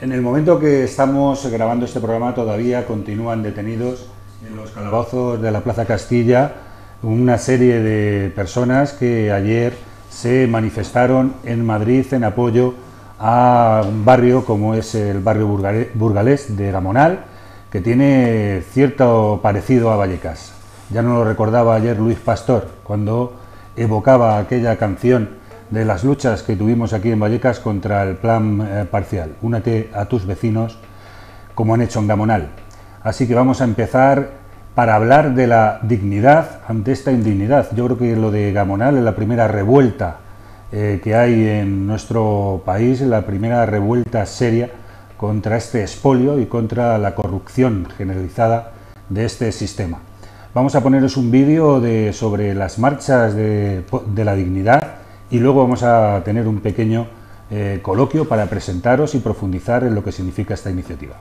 En el momento que estamos grabando este programa todavía continúan detenidos en los calabozos de la Plaza Castilla una serie de personas que ayer se manifestaron en Madrid en apoyo a un barrio como es el barrio burgalés de Gamonal, que tiene cierto parecido a Vallecas. Ya nos lo recordaba ayer Luis Pastor cuando evocaba aquella canción de las luchas que tuvimos aquí en Vallecas contra el plan parcial. Únete a tus vecinos, como han hecho en Gamonal. Así que vamos a empezar para hablar de la dignidad ante esta indignidad. Yo creo que lo de Gamonal es la primera revuelta que hay en nuestro país, la primera revuelta seria contra este expolio y contra la corrupción generalizada de este sistema. Vamos a poneros un vídeo sobre las marchas de la dignidad y luego vamos a tener un pequeño coloquio para presentaros y profundizar en lo que significa esta iniciativa.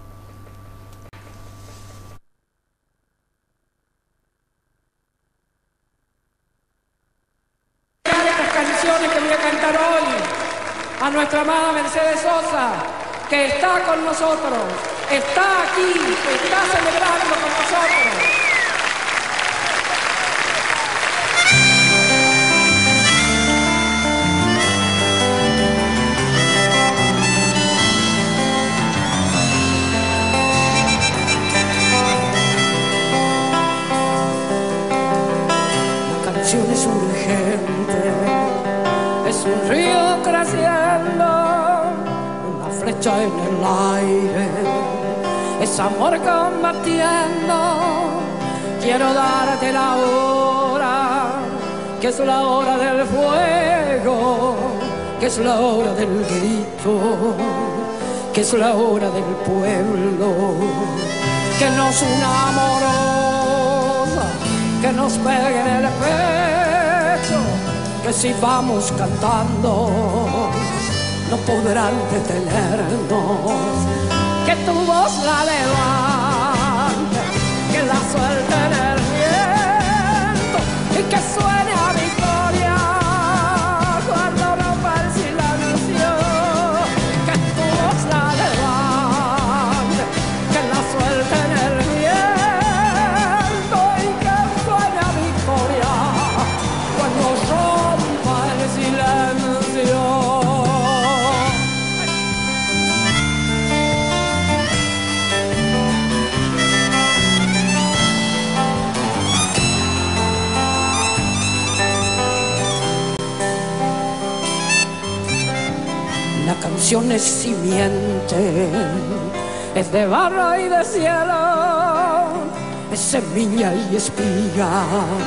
Estas canciones que voy a cantar hoy a nuestra amada Mercedes Sosa, que está con nosotros, está aquí, está celebrando con nosotros. Es urgente, es un río creciendo, una flecha en el aire, es amor combatiendo. Quiero darte la hora, que es la hora del fuego, que es la hora del grito, que es la hora del pueblo, que nos una amorosa, que nos pegue en el pecho, que si vamos cantando no podrán detenernos, que tu voz la levante, que la suelte en el viento y que suene a victoria cuando rompa el silencio, que tu voz la levante, que la suelte en el viento y que suene a victoria cuando rompa el silencio. La canción es simiente, es de barro y de cielo, es semilla y espiga.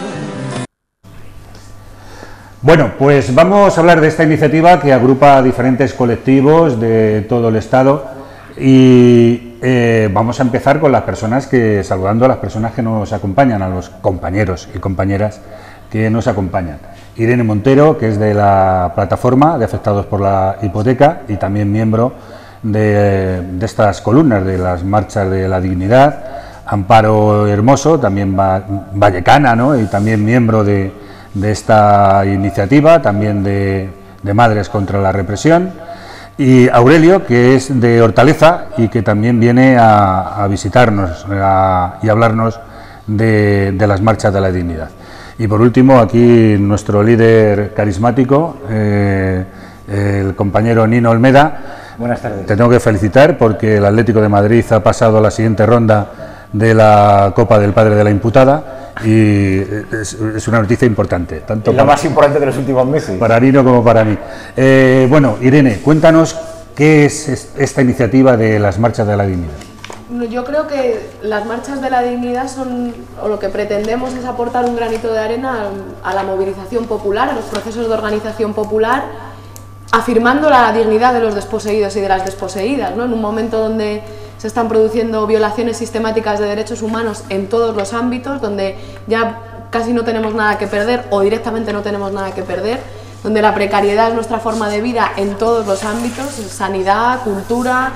Bueno, pues vamos a hablar de esta iniciativa que agrupa a diferentes colectivos de todo el Estado y vamos a empezar con las personas saludando a las personas que nos acompañan, a los compañeros y compañeras que nos acompañan. Irene Montero, que es de la plataforma de afectados por la hipoteca y también miembro de estas columnas de las marchas de la dignidad. Amparo Hermoso, también vallecana, ¿no? Y también miembro de esta iniciativa, también de Madres contra la Represión. Y Aurelio, que es de Hortaleza y que también viene a visitarnos y hablarnos de las marchas de la dignidad. Y por último, aquí nuestro líder carismático, el compañero Nino Olmeda. Buenas tardes. Te tengo que felicitar porque el Atlético de Madrid ha pasado a la siguiente ronda de la Copa del Padre de la Imputada y es una noticia importante. Tanto es la más importante de los últimos meses. Para Nino como para mí. Bueno, Irene, cuéntanos qué es esta iniciativa de las marchas de la dignidad. Yo creo que las marchas de la dignidad o lo que pretendemos es aportar un granito de arena a la movilización popular, a los procesos de organización popular, afirmando la dignidad de los desposeídos y de las desposeídas, ¿no? En un momento donde se están produciendo violaciones sistemáticas de derechos humanos en todos los ámbitos, donde ya casi no tenemos nada que perder o directamente no tenemos nada que perder, donde la precariedad es nuestra forma de vida en todos los ámbitos, sanidad, cultura,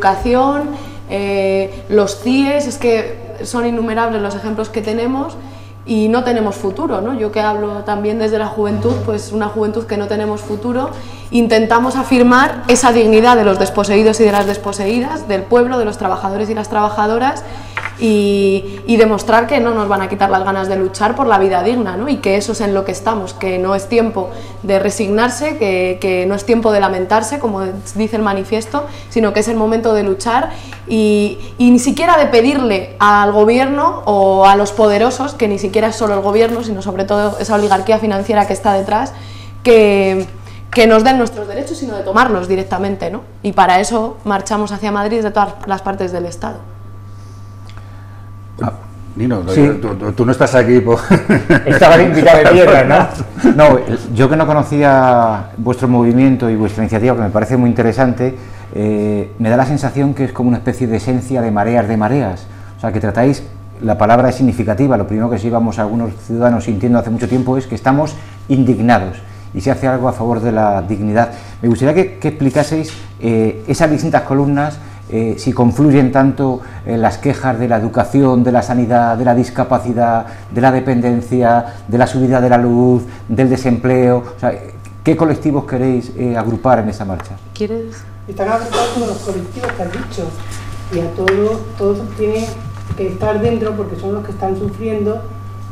educación, los CIEs, es que son innumerables los ejemplos que tenemos, y no tenemos futuro, ¿no? Yo que hablo también desde la juventud, pues una juventud que no tenemos futuro, intentamos afirmar esa dignidad de los desposeídos y de las desposeídas, del pueblo, de los trabajadores y las trabajadoras, y demostrar que no nos van a quitar las ganas de luchar por la vida digna, ¿no? Y que eso es en lo que estamos, que no es tiempo de resignarse, que no es tiempo de lamentarse, como dice el manifiesto, sino que es el momento de luchar y ni siquiera de pedirle al gobierno o a los poderosos, que ni siquiera es solo el gobierno, sino sobre todo esa oligarquía financiera que está detrás, que nos den nuestros derechos, sino de tomarlos directamente, ¿no? Y para eso marchamos hacia Madrid desde todas las partes del Estado. Nino, sí. Tú no estás aquí por... Estaba de invitado de tierra, ¿no? No, yo que no conocía vuestro movimiento y vuestra iniciativa, que me parece muy interesante, me da la sensación que es como una especie de esencia de mareas. O sea, que tratáis, la palabra es significativa, lo primero que sí vamos algunos ciudadanos sintiendo hace mucho tiempo es que estamos indignados y se hace algo a favor de la dignidad. Me gustaría que explicaseis esas distintas columnas, si confluyen tanto las quejas de la educación, de la sanidad, de la discapacidad, de la dependencia, de la subida de la luz, del desempleo. O sea, ¿qué colectivos queréis agrupar en esa marcha? ¿Quieres? Están agrupados con los colectivos que has dicho, y a todos tienen que estar dentro porque son los que están sufriendo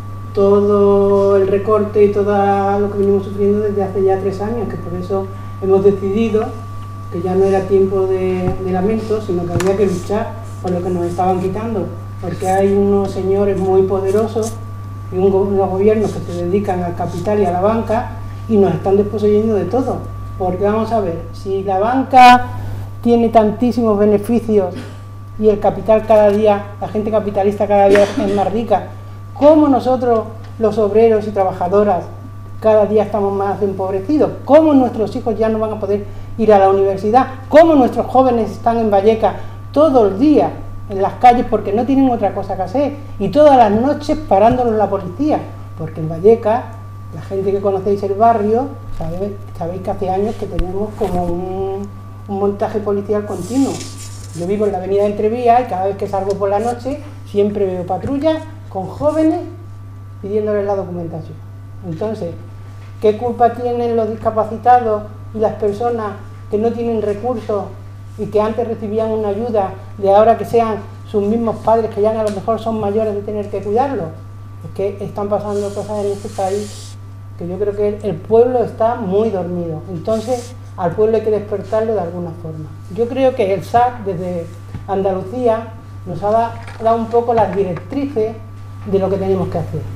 todo el recorte y todo lo que venimos sufriendo desde hace ya 3 años, que por eso hemos decidido que ya no era tiempo de lamentos, sino que había que luchar por lo que nos estaban quitando, porque hay unos señores muy poderosos y unos gobiernos que se dedican al capital y a la banca y nos están desposeyendo de todo, porque vamos a ver, si la banca tiene tantísimos beneficios y el capital cada día, la gente capitalista cada día es más rica, ¿cómo nosotros, los obreros y trabajadoras, cada día estamos más empobrecidos? ¿Cómo nuestros hijos ya no van a poder ir a la universidad? ¿Cómo nuestros jóvenes están en Vallecas todo el día en las calles porque no tienen otra cosa que hacer? Y todas las noches parándonos la policía, porque en Vallecas, la gente que conocéis el barrio, sabéis que hace años que tenemos como un montaje policial continuo. Yo vivo en la avenida Entrevías y cada vez que salgo por la noche siempre veo patrullas con jóvenes pidiéndoles la documentación. Entonces, ¿qué culpa tienen los discapacitados y las personas que no tienen recursos y que antes recibían una ayuda, de ahora que sean sus mismos padres que ya a lo mejor son mayores de tener que cuidarlos? Es que están pasando cosas en este país que yo creo que el pueblo está muy dormido. Entonces, al pueblo hay que despertarlo de alguna forma. Yo creo que el SAC desde Andalucía nos ha dado un poco las directrices de lo que tenemos que hacer.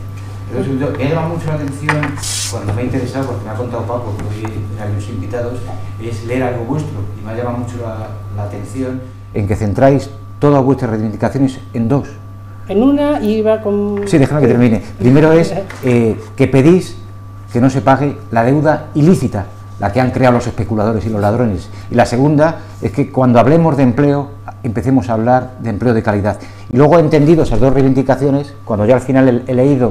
Me ha llamado mucho la atención, cuando me ha interesado, porque me ha contado Paco, que hoy eran los invitados, es leer algo vuestro, y me ha llamado mucho la atención en que centráis todas vuestras reivindicaciones en 2. En una iba con... Sí, déjame que termine. Primero es que pedís que no se pague la deuda ilícita, la que han creado los especuladores y los ladrones. Y la segunda es que cuando hablemos de empleo, empecemos a hablar de empleo de calidad. Y luego he entendido esas 2 reivindicaciones, cuando ya al final he leído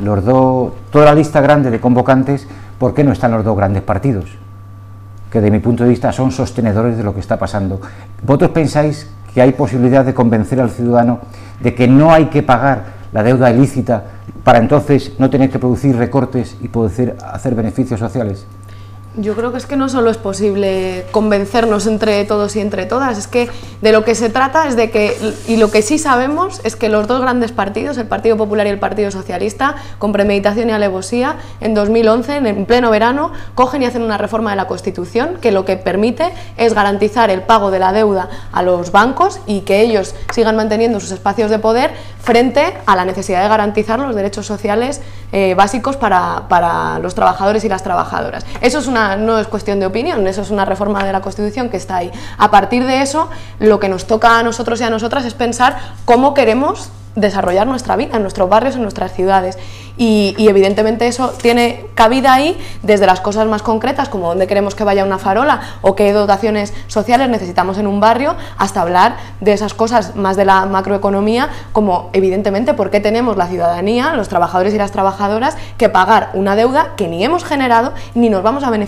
toda la lista grande de convocantes, ¿por qué no están los 2 grandes partidos? Que de mi punto de vista son sostenedores de lo que está pasando. ¿Vosotros pensáis que hay posibilidad de convencer al ciudadano de que no hay que pagar la deuda ilícita para entonces no tener que producir recortes y poder hacer beneficios sociales? Yo creo que es que no solo es posible convencernos entre todos y entre todas, es que de lo que se trata es de que, y lo que sí sabemos es que los 2 grandes partidos, el Partido Popular y el Partido Socialista, con premeditación y alevosía, en 2011, en pleno verano, cogen y hacen una reforma de la Constitución que lo que permite es garantizar el pago de la deuda a los bancos y que ellos sigan manteniendo sus espacios de poder frente a la necesidad de garantizar los derechos sociales básicos para los trabajadores y las trabajadoras. Eso no es cuestión de opinión, eso es una reforma de la Constitución que está ahí. A partir de eso, lo que nos toca a nosotros y a nosotras es pensar cómo queremos desarrollar nuestra vida en nuestros barrios, en nuestras ciudades, y evidentemente eso tiene cabida ahí desde las cosas más concretas, como dónde queremos que vaya una farola o qué dotaciones sociales necesitamos en un barrio, hasta hablar de esas cosas más de la macroeconomía, como evidentemente por qué tenemos la ciudadanía, los trabajadores y las trabajadoras, que pagar una deuda que ni hemos generado ni nos vamos a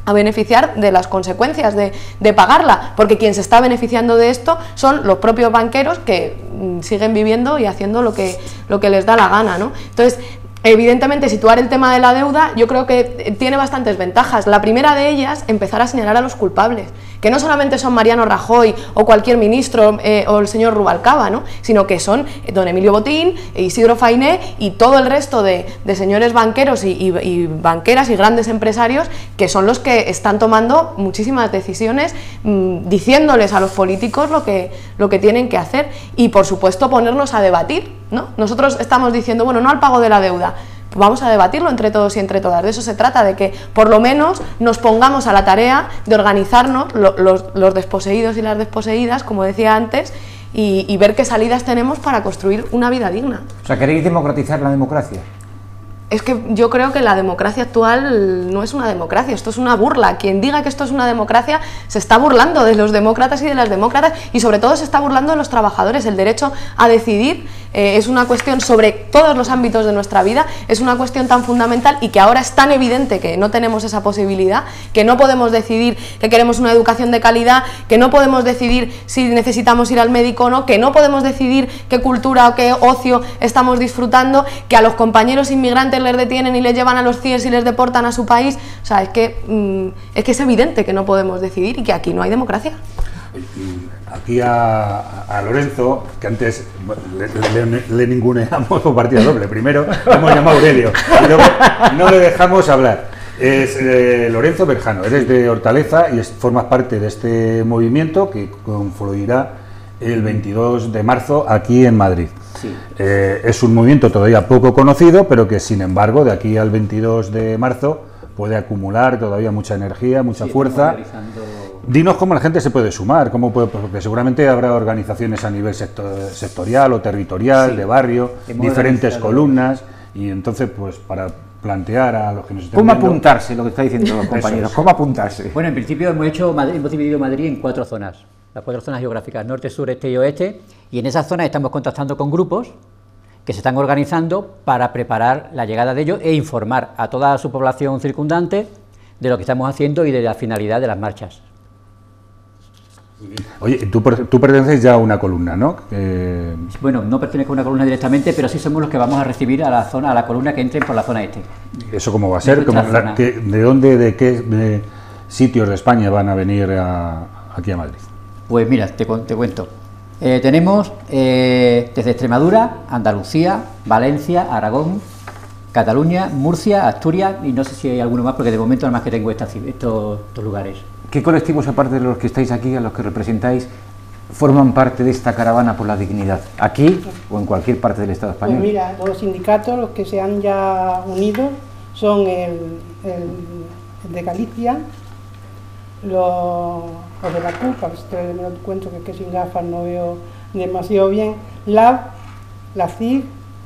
a beneficiar de las consecuencias de pagarla, porque quien se está beneficiando de esto son los propios banqueros que siguen viviendo y haciendo lo que les da la gana, ¿no? Entonces, evidentemente, situar el tema de la deuda yo creo que tiene bastantes ventajas. La primera de ellas, empezar a señalar a los culpables, que no solamente son Mariano Rajoy o cualquier ministro o el señor Rubalcaba, ¿no? Sino que son don Emilio Botín, Isidro Fainé y todo el resto de señores banqueros y banqueras y grandes empresarios, que son los que están tomando muchísimas decisiones diciéndoles a los políticos lo que tienen que hacer, y por supuesto ponernos a debatir, ¿no? Nosotros estamos diciendo, bueno, no al pago de la deuda, pues vamos a debatirlo entre todos y entre todas. De eso se trata, de que por lo menos nos pongamos a la tarea de organizarnos los desposeídos y las desposeídas, como decía antes, y ver qué salidas tenemos para construir una vida digna. O sea, ¿queréis democratizar la democracia? Es que yo creo que la democracia actual no es una democracia, esto es una burla. Quien diga que esto es una democracia se está burlando de los demócratas y de las demócratas, y sobre todo se está burlando de los trabajadores. El derecho a decidir es una cuestión sobre todos los ámbitos de nuestra vida, es una cuestión tan fundamental y que ahora es tan evidente que no tenemos esa posibilidad, que no podemos decidir que queremos una educación de calidad, que no podemos decidir si necesitamos ir al médico o no, que no podemos decidir qué cultura o qué ocio estamos disfrutando, que a los compañeros inmigrantes les detienen y les llevan a los CIES y les deportan a su país. O sea, es que es evidente que no podemos decidir y que aquí no hay democracia. Aquí a Lorenzo, que antes le ninguneamos por partida doble. Primero le hemos llamado Aurelio y luego no le dejamos hablar. Es Lorenzo Berjano, eres de Hortaleza y formas parte de este movimiento que confluirá el 22 de marzo aquí en Madrid. Sí. Es un movimiento todavía poco conocido, pero que sin embargo de aquí al 22 de marzo puede acumular todavía mucha energía, mucha fuerza. Dinos cómo la gente se puede sumar, porque seguramente habrá organizaciones a nivel sectorial o territorial, de barrio, diferentes columnas, y entonces pues para plantear a los que nos estén viendo... ¿Cómo apuntarse, lo que está diciendo los compañeros? ¿Cómo apuntarse? Bueno, en principio hemos dividido Madrid en 4 zonas, las 4 zonas geográficas, norte, sur, este y oeste, y en esas zonas estamos contactando con grupos que se están organizando para preparar la llegada de ellos e informar a toda su población circundante de lo que estamos haciendo y de la finalidad de las marchas. Oye, tú perteneces ya a una columna, ¿no? Bueno, no pertenezco a una columna directamente, pero sí somos los que vamos a recibir a la columna que entren por la zona este. ¿Eso cómo va a ser? ¿De dónde, de qué sitios de España van a venir aquí a Madrid? Pues mira, te cuento. Tenemos desde Extremadura, Andalucía, Valencia, Aragón, Cataluña, Murcia, Asturias, y no sé si hay alguno más, porque de momento nada más que tengo estos lugares. ¿Qué colectivos, aparte de los que estáis aquí, a los que representáis, forman parte de esta caravana por la dignidad, aquí o en cualquier parte del Estado español? Pues mira, los sindicatos, los que se han ya unido, son el de Galicia, los de la CUP, a ver si me lo cuento, que es que sin gafas no veo demasiado bien, la CIG,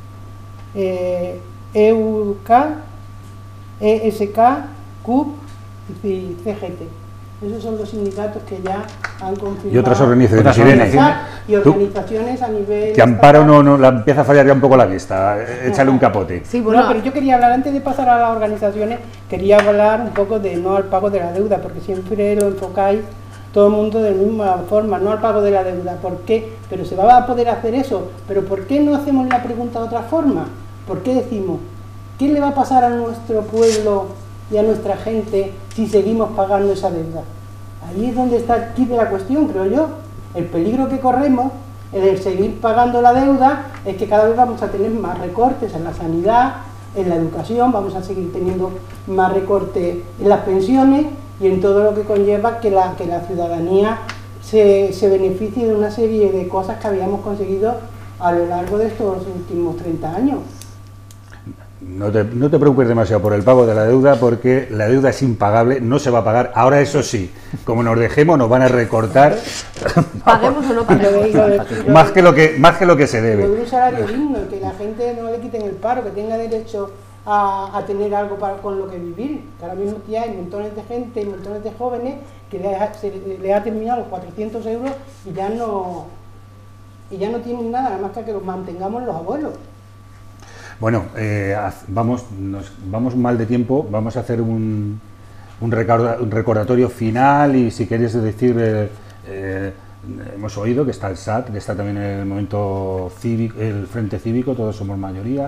EUK, ESK, CUP y CGT. Esos son los sindicatos que ya han confirmado. Y otras organizaciones, y organizaciones a nivel... Que Amparo no la empieza a fallar ya un poco la vista, échale un capote. Sí, bueno, no, pero yo quería hablar, antes de pasar a las organizaciones, quería hablar un poco de no al pago de la deuda, porque siempre lo enfocáis todo el mundo de la misma forma, no al pago de la deuda. ¿Por qué? Pero se va a poder hacer eso, pero ¿por qué no hacemos la pregunta de otra forma? ¿Por qué decimos, qué le va a pasar a nuestro pueblo y a nuestra gente si seguimos pagando esa deuda? Ahí es donde está el quid de la cuestión, creo yo. El peligro que corremos en el seguir pagando la deuda es que cada vez vamos a tener más recortes en la sanidad, en la educación, vamos a seguir teniendo más recortes en las pensiones y en todo lo que conlleva que la ciudadanía se beneficie de una serie de cosas que habíamos conseguido a lo largo de estos últimos 30 años. No te preocupes demasiado por el pago de la deuda, porque la deuda es impagable, no se va a pagar. Ahora, eso sí, como nos dejemos, nos van a recortar. Paguemos o no paguemos. Más que lo que se debe. Un salario digno, que la gente no le quiten el paro, que tenga derecho a tener algo con lo que vivir. Que ahora mismo ya hay montones de gente, montones de jóvenes que le ha terminado los 400 euros y ya no tienen nada más que los mantengamos los abuelos. Bueno, vamos mal de tiempo, vamos a hacer un recordatorio final y si queréis decir, hemos oído que está el SAT, que está también en el momento cívico, el Frente Cívico, todos somos mayoría,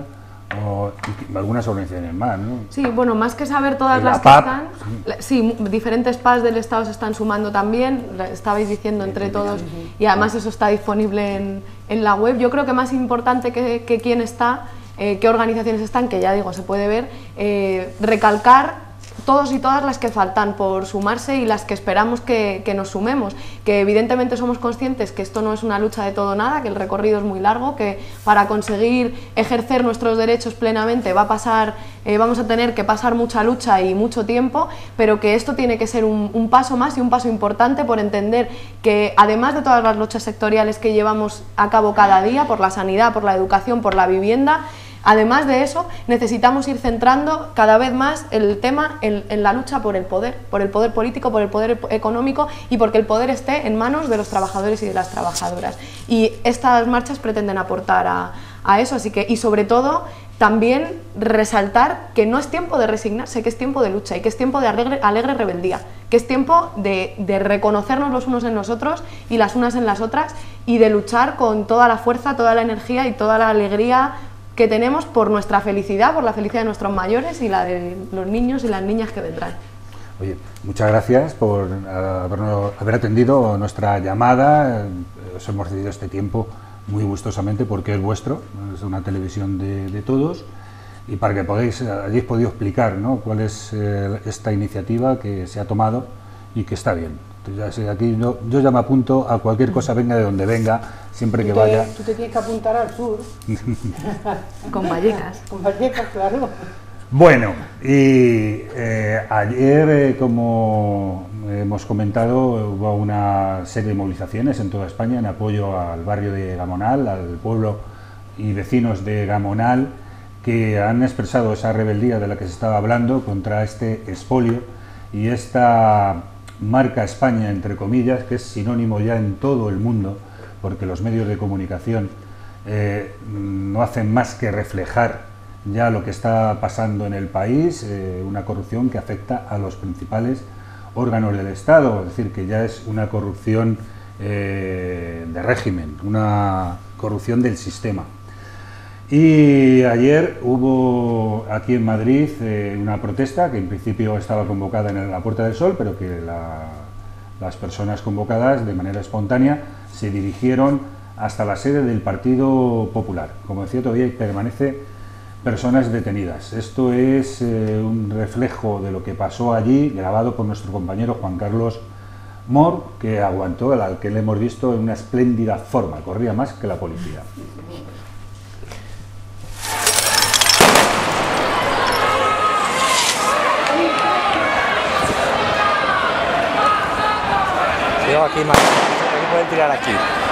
y algunas organizaciones más, ¿no? Sí, bueno, más que saber todas las que están, sí, diferentes PAS del Estado se están sumando también, estabais diciendo entre todos, y además eso está disponible en la web. Yo creo que más importante que quién está, qué organizaciones están, que ya digo, se puede ver, recalcar todos y todas las que faltan por sumarse y las que esperamos que nos sumemos, que evidentemente somos conscientes que esto no es una lucha de todo o nada, que el recorrido es muy largo, que para conseguir ejercer nuestros derechos plenamente vamos a tener que pasar mucha lucha y mucho tiempo, pero que esto tiene que ser un paso más y un paso importante por entender que además de todas las luchas sectoriales que llevamos a cabo cada día, por la sanidad, por la educación, por la vivienda, además de eso, necesitamos ir centrando cada vez más el tema en la lucha por el poder político, por el poder económico y porque el poder esté en manos de los trabajadores y de las trabajadoras. Y estas marchas pretenden aportar a eso, así que, y sobre todo, también resaltar que no es tiempo de resignarse, que es tiempo de lucha y que es tiempo de alegre rebeldía, que es tiempo de reconocernos los unos en los otros y las unas en las otras y de luchar con toda la fuerza, toda la energía y toda la alegría que tenemos por nuestra felicidad, por la felicidad de nuestros mayores y la de los niños y las niñas que vendrán. Oye, muchas gracias por haber atendido nuestra llamada. Os hemos cedido este tiempo muy gustosamente porque es vuestro, es una televisión de todos, y para que hayáis podido explicar, ¿no?, cuál es esta iniciativa que se ha tomado y que está bien. Entonces, aquí yo ya me apunto a cualquier cosa, venga de donde venga, siempre que vaya. Tú te tienes que apuntar al sur. Con Vallecas. Con Vallecas, claro. Bueno, y ayer, como hemos comentado, hubo una serie de movilizaciones en toda España en apoyo al barrio de Gamonal, al pueblo y vecinos de Gamonal, que han expresado esa rebeldía de la que se estaba hablando contra este expolio y esta marca España, entre comillas, que es sinónimo ya en todo el mundo, porque los medios de comunicación no hacen más que reflejar ya lo que está pasando en el país, una corrupción que afecta a los principales órganos del Estado, es decir, que ya es una corrupción de régimen, una corrupción del sistema. Y ayer hubo aquí en Madrid una protesta que en principio estaba convocada en la Puerta del Sol, pero que las personas convocadas de manera espontánea se dirigieron hasta la sede del Partido Popular. Como decía, todavía permanece personas detenidas. Esto es un reflejo de lo que pasó allí, grabado por nuestro compañero Juan Carlos Mor, que aguantó, al que le hemos visto en una espléndida forma, corría más que la policía. Cuidado aquí, más. Aquí pueden tirar aquí.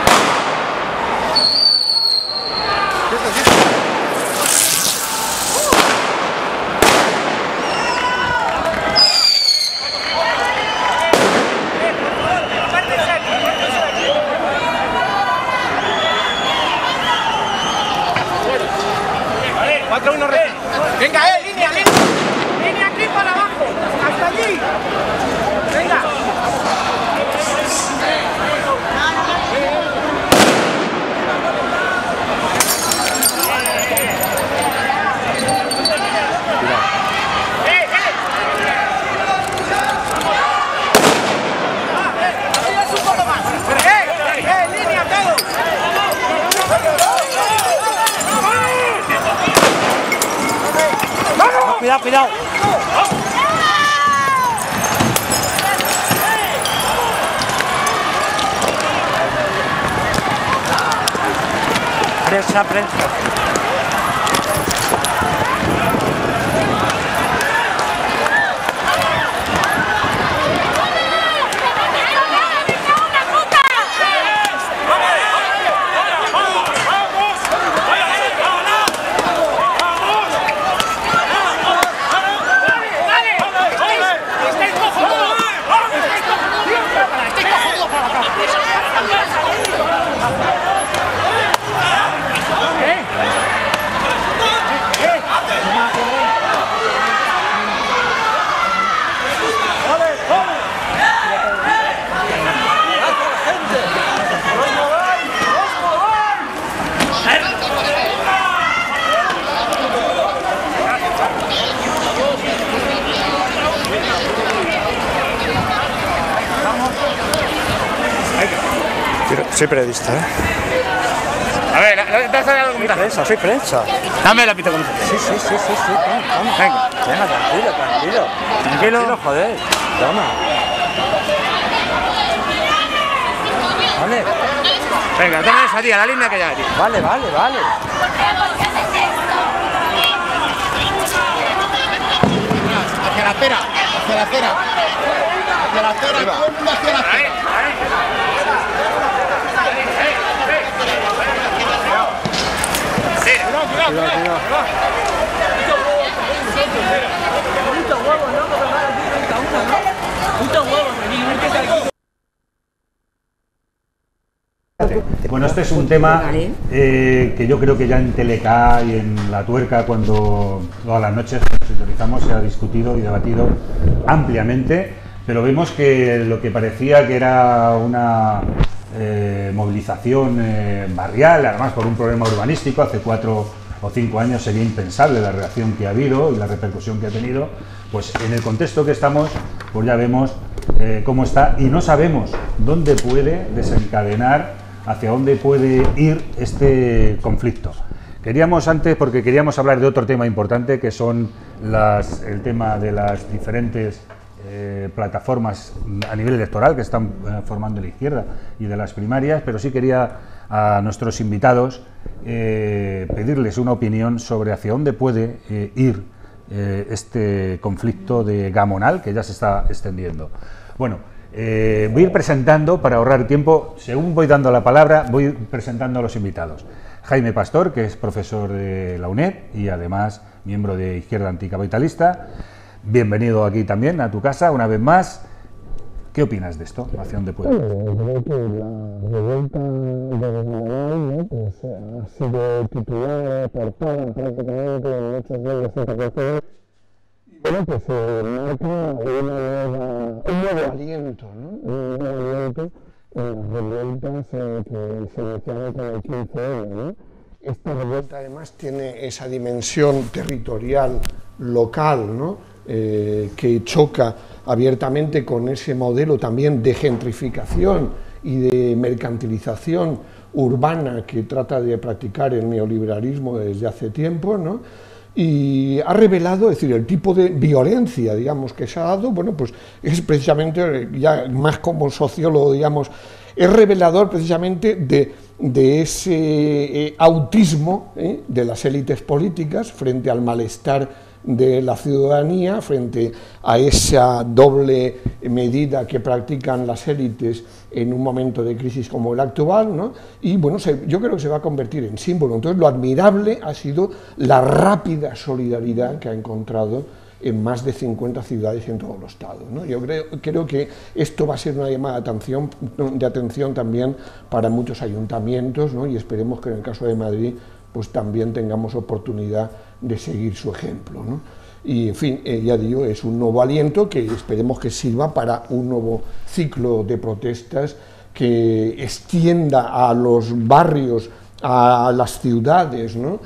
Venga, línea aquí para abajo, hasta allí. Venga. Línea todos. Cuidado, cuidado. Prensa, prensa. Soy periodista, ¿eh? A ver, dame la documentación. Soy prensa. Dame la pita con Sí. Vamos. Venga. Venga, tranquilo, joder. Toma. Vale. Venga, toma esa tía, la línea que ya hay. Vale. Hacia la acera. Todo el mundo hacia la acera. Cuidado. Bueno, este es un tema que yo creo que ya en Teleca y en La Tuerca, cuando todas las noches nos sintonizamos, se ha discutido y debatido ampliamente, pero vemos que lo que parecía que era una movilización barrial, además por un problema urbanístico, hace 4 o 5 años sería impensable la reacción que ha habido y la repercusión que ha tenido, pues en el contexto que estamos, pues ya vemos cómo está y no sabemos dónde puede desencadenar, hacia dónde puede ir este conflicto. Queríamos antes, porque queríamos hablar de otro tema importante, que son el tema de las diferentes plataformas a nivel electoral que están formando la izquierda y de las primarias, pero sí quería a nuestros invitados pedirles una opinión sobre hacia dónde puede ir este conflicto de Gamonal, que ya se está extendiendo. Bueno, voy a ir presentando, para ahorrar tiempo, según voy dando la palabra, voy presentando a los invitados. Jaime Pastor, que es profesor de la UNED y además miembro de Izquierda Anticapitalista. Bienvenido aquí también a tu casa, una vez más. ¿Qué opinas de esto? ¿Hacia dónde puede? Bueno, yo creo que la revuelta de Gamonal, ¿no? Pues, ha sido titulada, portada prácticamente en muchos medios internacionales. Y bueno, pues marca un nuevo aliento, ¿no? Un nuevo aliento en las revueltas que se iniciaron con el 15M, ¿no? Esta revuelta además tiene esa dimensión territorial, local, ¿no? Que choca abiertamente con ese modelo también de gentrificación y de mercantilización urbana que trata de practicar el neoliberalismo desde hace tiempo, ¿no? Y ha revelado, es decir, el tipo de violencia, digamos, que se ha dado, bueno, pues es precisamente, ya más como sociólogo, digamos, es revelador precisamente de ese autismo de las élites políticas frente al malestar de la ciudadanía, frente a esa doble medida que practican las élites en un momento de crisis como el actual, ¿no? Y bueno, yo creo que se va a convertir en símbolo. Entonces lo admirable ha sido la rápida solidaridad que ha encontrado en más de 50 ciudades en todo el estado, ¿no? Yo creo que esto va a ser una llamada de atención también para muchos ayuntamientos, ¿no? Y esperemos que en el caso de Madrid pues también tengamos oportunidad de seguir su ejemplo, ¿no? Y en fin, ya digo, es un nuevo aliento que esperemos que sirva para un nuevo ciclo de protestas que extienda a los barrios, a las ciudades, ¿no?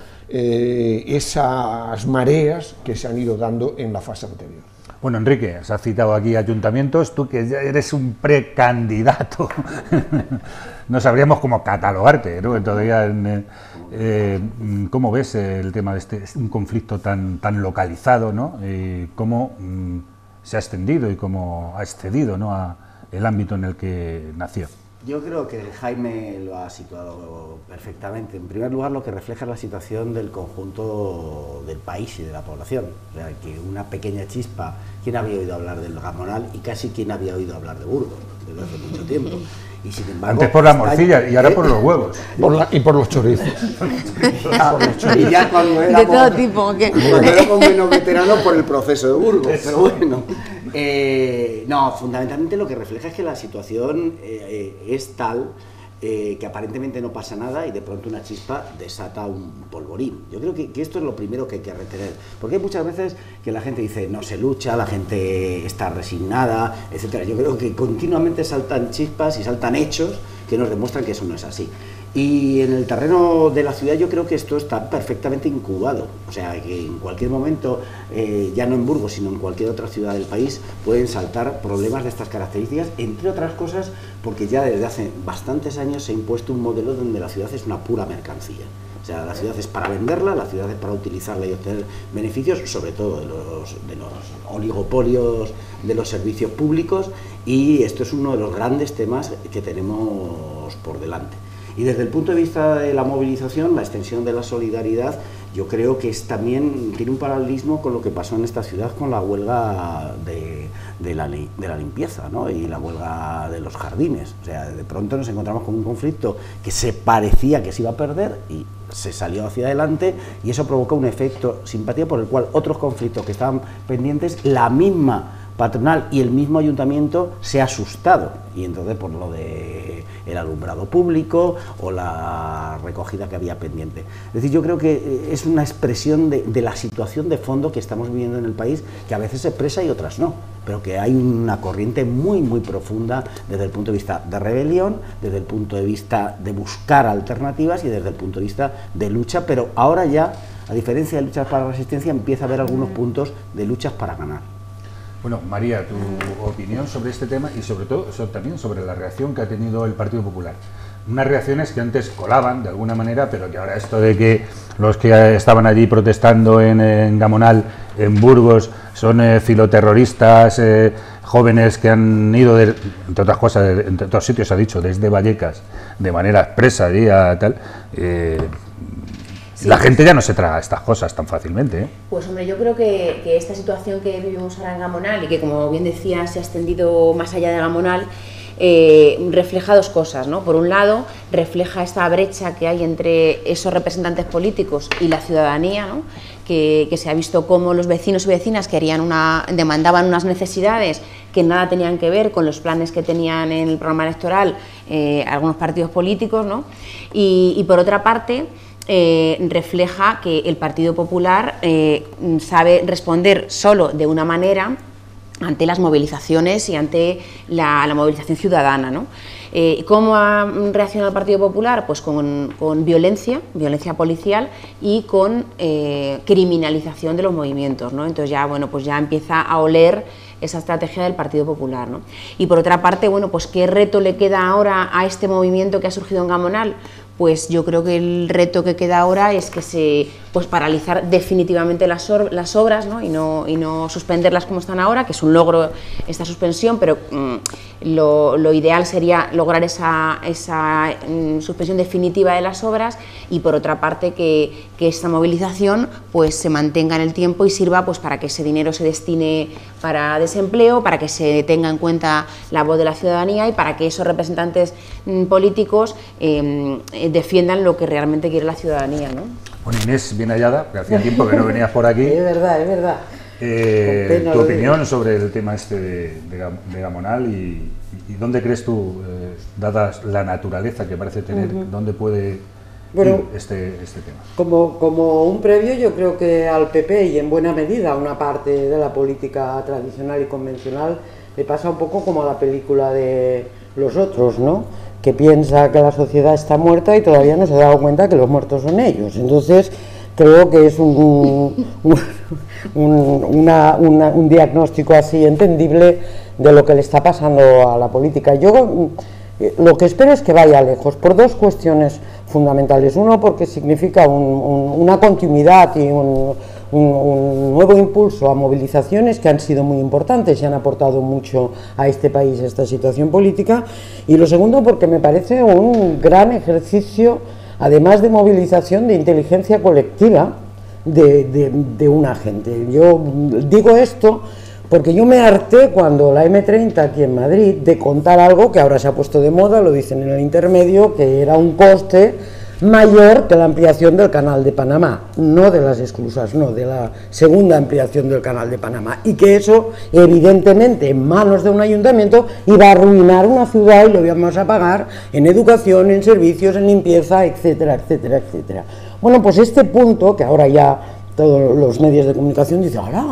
Esas mareas que se han ido dando en la fase anterior. Bueno, Enrique, se ha citado aquí ayuntamientos, tú que ya eres un precandidato, no sabríamos cómo catalogarte, ¿no? Todavía, ¿cómo ves el tema de un conflicto tan localizado, ¿no? ¿Cómo se ha extendido y cómo ha excedido, ¿no?, el ámbito en el que nació? Yo creo que Jaime lo ha situado perfectamente. En primer lugar, lo que refleja la situación del conjunto del país y de la población. O sea, que una pequeña chispa, ¿quién había oído hablar del Gamonal? Y casi ¿quién había oído hablar de Burgos desde hace mucho tiempo? Y sin embargo, antes por la morcilla y ahora por los huevos. Y por los chorizos. Y ya cuando era de todo tipo. Cuando éramos menos veteranos por el proceso de Burgos. Pero bueno. No, fundamentalmente lo que refleja es que la situación es tal que aparentemente no pasa nada y de pronto una chispa desata un polvorín. Yo creo que esto es lo primero que hay que retener, porque hay muchas veces que la gente dice no se lucha, la gente está resignada, etcétera. Yo creo que continuamente saltan chispas y saltan hechos que nos demuestran que eso no es así. Y en el terreno de la ciudad yo creo que esto está perfectamente incubado, o sea que en cualquier momento, ya no en Burgos, sino en cualquier otra ciudad del país, pueden saltar problemas de estas características, entre otras cosas porque ya desde hace bastantes años se ha impuesto un modelo donde la ciudad es una pura mercancía. O sea, la ciudad es para venderla, la ciudad es para utilizarla y obtener beneficios, sobre todo de los oligopolios de los servicios públicos, y esto es uno de los grandes temas que tenemos por delante. Y desde el punto de vista de la movilización, la extensión de la solidaridad, yo creo que también tiene un paralelismo con lo que pasó en esta ciudad con la huelga de la limpieza, ¿no? Y la huelga de los jardines. O sea, de pronto nos encontramos con un conflicto que se parecía que se iba a perder y se salió hacia adelante, y eso provocó un efecto simpatía por el cual otros conflictos que estaban pendientes, la misma patronal y el mismo ayuntamiento se ha asustado, y entonces por lo de el alumbrado público o la recogida que había pendiente. Es decir, yo creo que es una expresión de la situación de fondo que estamos viviendo en el país, que a veces se expresa y otras no, pero que hay una corriente muy profunda desde el punto de vista de rebelión, desde el punto de vista de buscar alternativas y desde el punto de vista de lucha, pero ahora ya, a diferencia de luchas para la resistencia, empieza a haber algunos puntos de luchas para ganar. Bueno, María, tu opinión sobre este tema y sobre todo también sobre la reacción que ha tenido el Partido Popular. Unas reacciones que antes colaban de alguna manera, pero que ahora esto de que los que estaban allí protestando en Gamonal, en Burgos, son filoterroristas, jóvenes que han ido, entre otras cosas, entre otros sitios, ha dicho, desde Vallecas, de manera expresa y tal... Sí. La gente ya no se traga estas cosas tan fácilmente, ¿eh? Pues hombre, yo creo que esta situación que vivimos ahora en Gamonal y que, como bien decía, se ha extendido más allá de Gamonal, refleja dos cosas, ¿no? Por un lado, refleja esta brecha que hay entre esos representantes políticos y la ciudadanía, ¿no? Que se ha visto cómo los vecinos y vecinas demandaban unas necesidades que nada tenían que ver con los planes que tenían en el programa electoral algunos partidos políticos, ¿no? Y por otra parte, refleja que el Partido Popular sabe responder solo de una manera ante las movilizaciones y ante la movilización ciudadana, ¿no? ¿Cómo ha reaccionado el Partido Popular? Pues con violencia policial y con criminalización de los movimientos, ¿no? Entonces ya, bueno, pues ya empieza a oler esa estrategia del Partido Popular, ¿no? Y por otra parte, bueno, pues ¿qué reto le queda ahora a este movimiento que ha surgido en Gamonal? Pues yo creo que el reto que queda ahora es que paralizar definitivamente las obras, ¿no? Y no suspenderlas como están ahora, que es un logro esta suspensión, pero lo ideal sería lograr esa suspensión definitiva de las obras, y por otra parte que esta movilización pues se mantenga en el tiempo y sirva pues para que ese dinero se destine para desempleo, para que se tenga en cuenta la voz de la ciudadanía y para que esos representantes políticos defiendan lo que realmente quiere la ciudadanía, ¿no? Bueno, Inés, bien hallada, que hacía tiempo que no venías por aquí. Es verdad, es verdad. Tu opinión sobre el tema este de Gamonal y dónde crees tú, dada la naturaleza que parece tener, dónde puede ir este tema. Como un previo, yo creo que al PP y en buena medida a una parte de la política tradicional y convencional le pasa un poco como a la película de Los Otros, ¿no? Que piensa que la sociedad está muerta y todavía no se ha dado cuenta que los muertos son ellos. Entonces creo que es un diagnóstico así entendible de lo que le está pasando a la política. Yo lo que espero es que vaya lejos, por dos cuestiones fundamentales. Uno, porque significa una continuidad y un nuevo impulso a movilizaciones que han sido muy importantes y han aportado mucho a este país, a esta situación política. Y lo segundo, porque me parece un gran ejercicio, además de movilización, de inteligencia colectiva de una gente. Yo digo esto porque yo me harté cuando la M30 aquí en Madrid de contar algo que ahora se ha puesto de moda, lo dicen en el intermedio, que era un coste mayor que la ampliación del canal de Panamá, no de las esclusas, no, de la segunda ampliación del canal de Panamá, y que eso evidentemente en manos de un ayuntamiento iba a arruinar una ciudad y lo íbamos a pagar en educación, en servicios, en limpieza, etcétera, etcétera, etcétera. Bueno, pues este punto, que ahora ya todos los medios de comunicación dicen, ¡hala!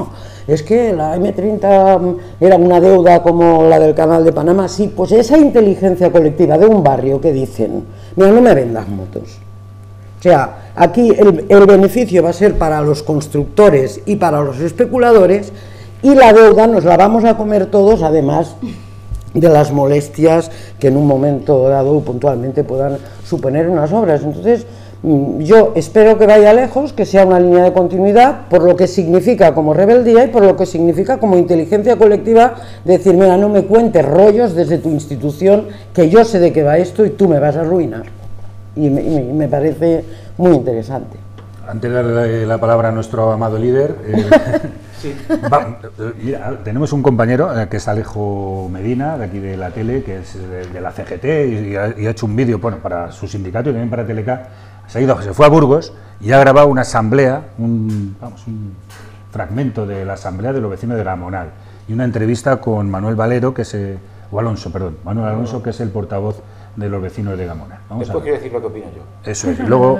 es que la M30 era una deuda como la del Canal de Panamá. Sí, pues esa inteligencia colectiva de un barrio que dicen, mira, no me vendas motos. O sea, aquí el beneficio va a ser para los constructores y para los especuladores, y la deuda nos la vamos a comer todos, además de las molestias que en un momento dado puntualmente puedan suponer unas obras. Entonces, yo espero que vaya lejos, que sea una línea de continuidad, por lo que significa como rebeldía y por lo que significa como inteligencia colectiva, de decir, mira, no me cuentes rollos desde tu institución, que yo sé de qué va esto y tú me vas a arruinar. Y me parece muy interesante. Antes de darle la palabra a nuestro amado líder, sí. Mira, tenemos un compañero que es Alejo Medina, de aquí de la tele, que es de la CGT y ha hecho un vídeo, bueno, para su sindicato y también para Teleca. Se fue a Burgos y ha grabado una asamblea, un fragmento de la asamblea de los vecinos de Gamonal y una entrevista con Manuel Valero, que es Manuel Alonso, que es el portavoz de los vecinos de Gamonal. Después quiero decir lo que opino yo. Eso es. Y luego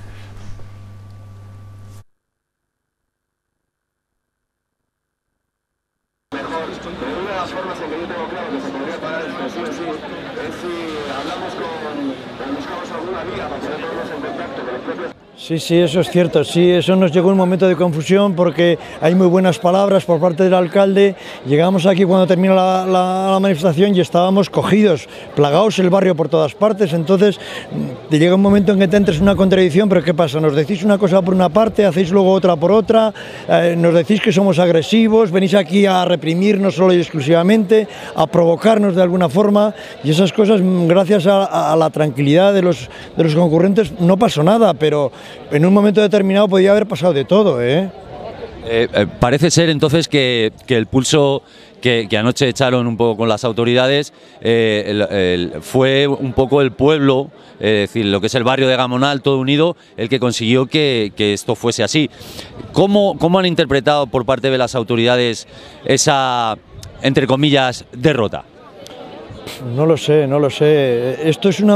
Sí, eso es cierto, sí, eso nos llegó un momento de confusión porque hay muy buenas palabras por parte del alcalde. Llegamos aquí cuando termina la manifestación y estábamos cogidos, plagados el barrio por todas partes. Entonces te llega un momento en que te entres en una contradicción, pero ¿qué pasa? Nos decís una cosa por una parte, hacéis luego otra por otra, nos decís que somos agresivos, venís aquí a reprimirnos solo y exclusivamente, a provocarnos de alguna forma, y esas cosas, gracias a la tranquilidad de los concurrentes, no pasó nada, pero en un momento determinado podía haber pasado de todo, ¿eh? Parece ser entonces que el pulso que anoche echaron un poco con las autoridades fue un poco el pueblo, es decir, lo que es el barrio de Gamonal, todo unido, el que consiguió que esto fuese así. ¿Cómo han interpretado por parte de las autoridades esa, entre comillas, derrota? No lo sé. Esto es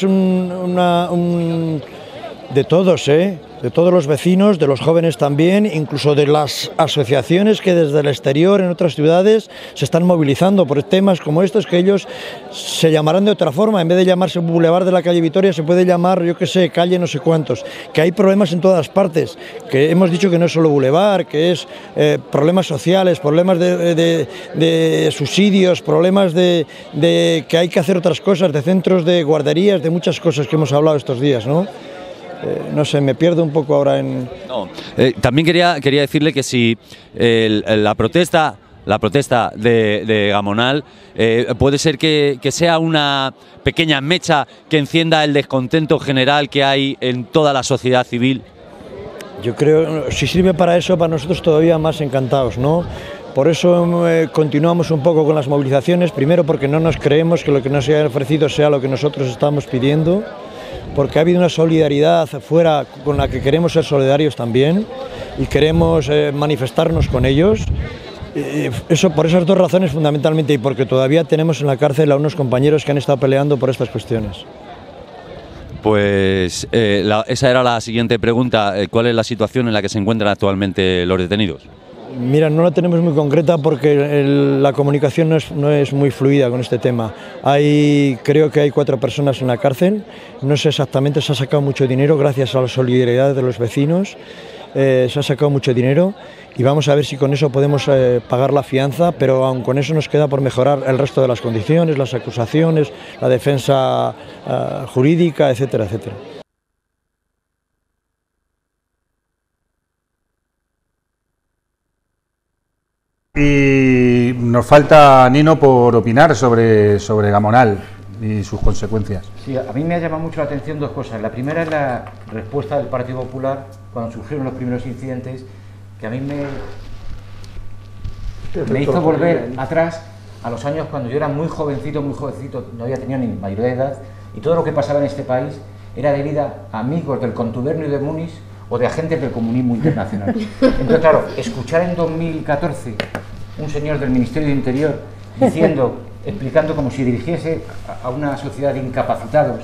de todos, de todos los vecinos, de los jóvenes también, incluso de las asociaciones que desde el exterior en otras ciudades se están movilizando por temas como estos, que ellos se llamarán de otra forma. En vez de llamarse Boulevard de la calle Vitoria, se puede llamar, yo qué sé, calle no sé cuántos, que hay problemas en todas partes, que hemos dicho que no es solo Boulevard, que es problemas sociales, problemas de subsidios, problemas de que hay que hacer otras cosas, de centros de guarderías, de muchas cosas que hemos hablado estos días, ¿no? No sé, me pierdo un poco ahora en... No, también quería decirle que si la protesta de Gamonal puede ser que sea una pequeña mecha que encienda el descontento general que hay en toda la sociedad civil. Yo creo, si sirve para eso, para nosotros todavía más encantados, ¿no? Por eso continuamos un poco con las movilizaciones, primero porque no nos creemos que lo que nos haya ofrecido sea lo que nosotros estamos pidiendo, porque ha habido una solidaridad afuera con la que queremos ser solidarios también y queremos manifestarnos con ellos. Eso por esas dos razones fundamentalmente, y porque todavía tenemos en la cárcel a unos compañeros que han estado peleando por estas cuestiones. Pues esa era la siguiente pregunta. ¿Cuál es la situación en la que se encuentran actualmente los detenidos? Mira, no la tenemos muy concreta porque la comunicación no es muy fluida con este tema. Creo que hay 4 personas en la cárcel, no sé exactamente, se ha sacado mucho dinero gracias a la solidaridad de los vecinos, se ha sacado mucho dinero y vamos a ver si con eso podemos pagar la fianza, pero aun con eso nos queda por mejorar el resto de las condiciones, las acusaciones, la defensa jurídica, etcétera, etcétera. Y nos falta Nino por opinar sobre Gamonal y sus consecuencias. Sí, a mí me ha llamado mucho la atención 2 cosas. La primera es la respuesta del Partido Popular cuando surgieron los primeros incidentes, que a mí me hizo volver atrás a los años cuando yo era muy jovencito, no había tenido ni mayoría de edad, y todo lo que pasaba en este país era debido a amigos del contubernio de Múnich o de agentes del comunismo internacional. Entonces, claro, escuchar en 2014 un señor del Ministerio de Interior explicando como si dirigiese a una sociedad de incapacitados,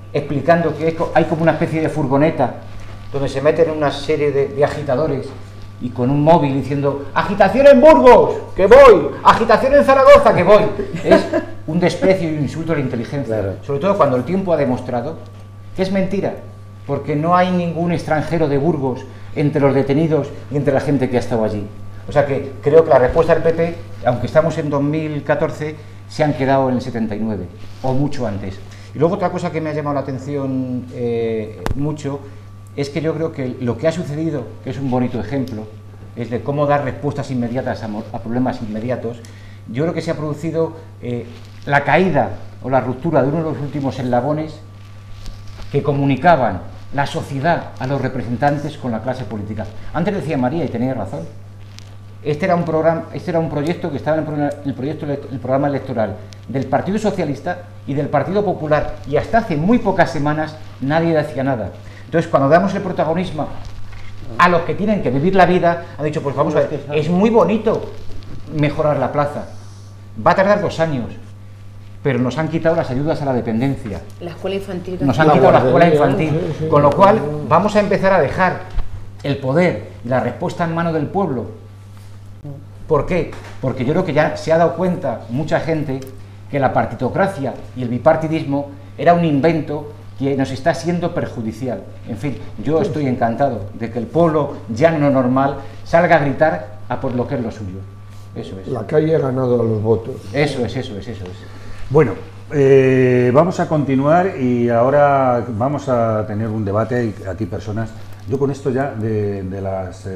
explicando que hay como una especie de furgoneta donde se meten una serie de agitadores y con un móvil diciendo agitación en Burgos, que voy, agitación en Zaragoza, que voy. Es un desprecio y un insulto a la inteligencia, claro. Sobre todo cuando el tiempo ha demostrado que es mentira, porque no hay ningún extranjero de Burgos entre los detenidos y entre la gente que ha estado allí. O sea que creo que la respuesta del PP, aunque estamos en 2014, se han quedado en el 79 o mucho antes. Y luego otra cosa que me ha llamado la atención mucho es que yo creo que lo que ha sucedido, que es un bonito ejemplo, es de cómo dar respuestas inmediatas a problemas inmediatos. Yo creo que se ha producido la caída o la ruptura de uno de los últimos eslabones que comunicaban la sociedad a los representantes con la clase política. Antes decía María, y tenía razón, este era un proyecto que estaba en el programa electoral del Partido Socialista y del Partido Popular, y hasta hace muy pocas semanas nadie decía nada. Entonces, cuando damos el protagonismo a los que tienen que vivir la vida, han dicho, pues vamos a ver, es muy bonito mejorar la plaza, va a tardar 2 años, pero nos han quitado las ayudas a la dependencia. La escuela infantil. Nos han quitado la escuela infantil, con lo cual vamos a empezar a dejar el poder y la respuesta en mano del pueblo. ¿Por qué? Porque yo creo que ya se ha dado cuenta mucha gente que la partitocracia y el bipartidismo era un invento que nos está siendo perjudicial. En fin, yo estoy encantado de que el pueblo llano normal salga a gritar a por lo que es lo suyo. Eso es. La calle ha ganado a los votos. Eso es. Bueno, vamos a continuar y ahora vamos a tener un debate aquí personas. Yo con esto ya de las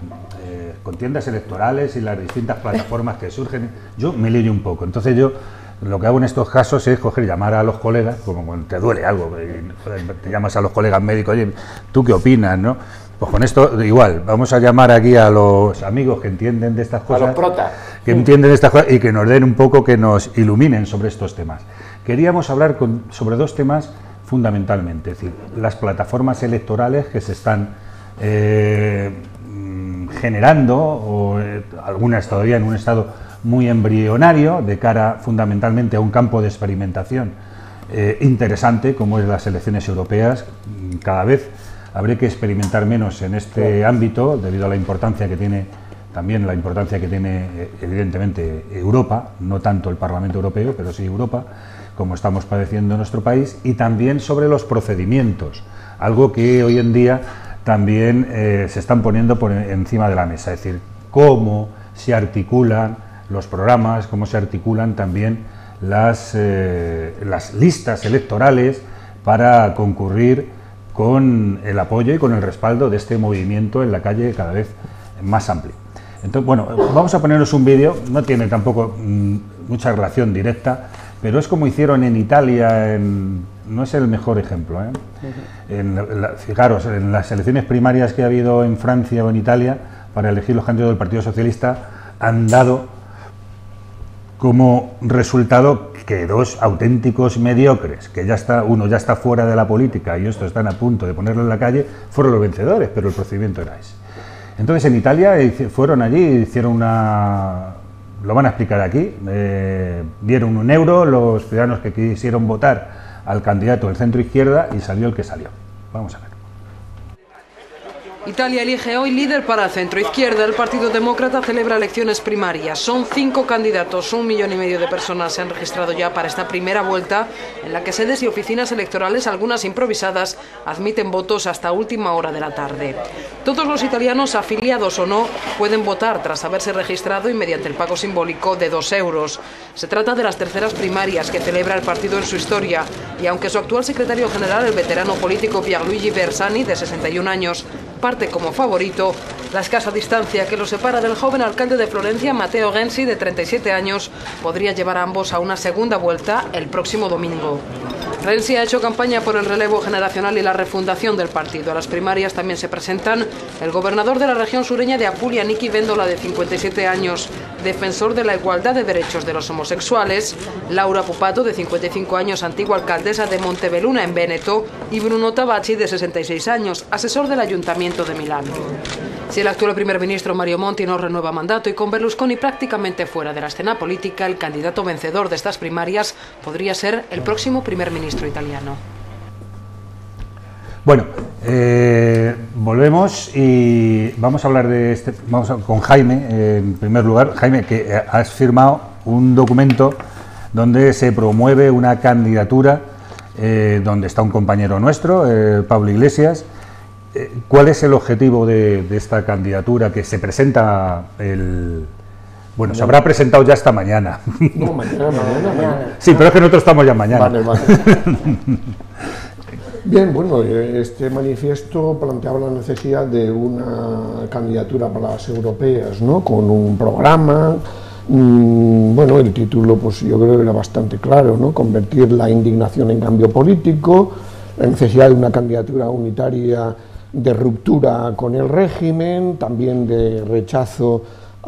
contiendas electorales y las distintas plataformas que surgen, yo me lío un poco. Entonces yo lo que hago en estos casos es llamar a los colegas, como cuando te duele algo, te llamas a los colegas médicos, oye, ¿tú qué opinas, no? Pues con esto igual, vamos a llamar aquí a los amigos que entienden de estas cosas, a los protas, que entienden de estas cosas y que nos den un poco, que nos iluminen sobre estos temas. Queríamos hablar sobre 2 temas fundamentalmente, es decir, las plataformas electorales que se están generando, o algunas todavía en un estado muy embrionario, de cara fundamentalmente a un campo de experimentación interesante, como es las elecciones europeas. Cada vez habrá que experimentar menos en este ámbito, debido a la importancia que tiene, también la importancia que tiene evidentemente Europa, no tanto el Parlamento Europeo, pero sí Europa, como estamos padeciendo en nuestro país, y también sobre los procedimientos, algo que hoy en día también se están poniendo por encima de la mesa, es decir, cómo se articulan los programas, cómo se articulan también las listas electorales para concurrir con el apoyo y con el respaldo de este movimiento en la calle cada vez más amplio. Entonces, bueno, vamos a ponernos un vídeo, no tiene tampoco mucha relación directa, pero es como hicieron en Italia, no es el mejor ejemplo, fijaros, en las elecciones primarias que ha habido en Francia o en Italia, para elegir los candidatos del Partido Socialista, han dado como resultado que 2 auténticos mediocres, que uno ya está fuera de la política y estos están a punto de ponerlo en la calle, fueron los vencedores, pero el procedimiento era ese. Entonces en Italia fueron allí y hicieron lo van a explicar aquí, dieron 1 euro los ciudadanos que quisieron votar al candidato del centro izquierda y salió el que salió. Vamos a ver. Italia elige hoy líder para el centro izquierda. El Partido Demócrata celebra elecciones primarias. Son 5 candidatos, 1,5 millones de personas se han registrado ya para esta primera vuelta, en la que sedes y oficinas electorales, algunas improvisadas, admiten votos hasta última hora de la tarde. Todos los italianos, afiliados o no, pueden votar tras haberse registrado y mediante el pago simbólico de 2 euros. Se trata de las terceras primarias que celebra el partido en su historia, y aunque su actual secretario general, el veterano político Pierluigi Bersani, de 61 años, parte como favorito, la escasa distancia que lo separa del joven alcalde de Florencia, Matteo Renzi, de 37 años, podría llevar a ambos a una segunda vuelta el próximo domingo. Renzi ha hecho campaña por el relevo generacional y la refundación del partido. A las primarias también se presentan el gobernador de la región sureña de Apulia, Nicky Vendola, de 57 años, defensor de la igualdad de derechos de los homosexuales, Laura Pupato, de 55 años, antigua alcaldesa de Montebelluna, en Véneto, y Bruno Tabacci, de 66 años, asesor del Ayuntamiento de Milán. Si el actual primer ministro Mario Monti no renueva mandato y con Berlusconi prácticamente fuera de la escena política, el candidato vencedor de estas primarias podría ser el próximo primer ministro italiano. Bueno, Volvemos y vamos a hablar de con Jaime, en primer lugar. Jaime, que has firmado un documento donde se promueve una candidatura, donde está un compañero nuestro, Pablo Iglesias. ¿Cuál es el objetivo de esta candidatura que se presenta Bueno, se habrá presentado ya esta mañana. No, mañana. Sí, pero es que nosotros estamos ya mañana. Vale. Bien, bueno, este manifiesto planteaba la necesidad de una candidatura para las europeas, ¿no? Con un programa. Bueno, el título, pues yo creo que era bastante claro, ¿no? Convertir la indignación en cambio político, la necesidad de una candidatura unitaria de ruptura con el régimen, también de rechazo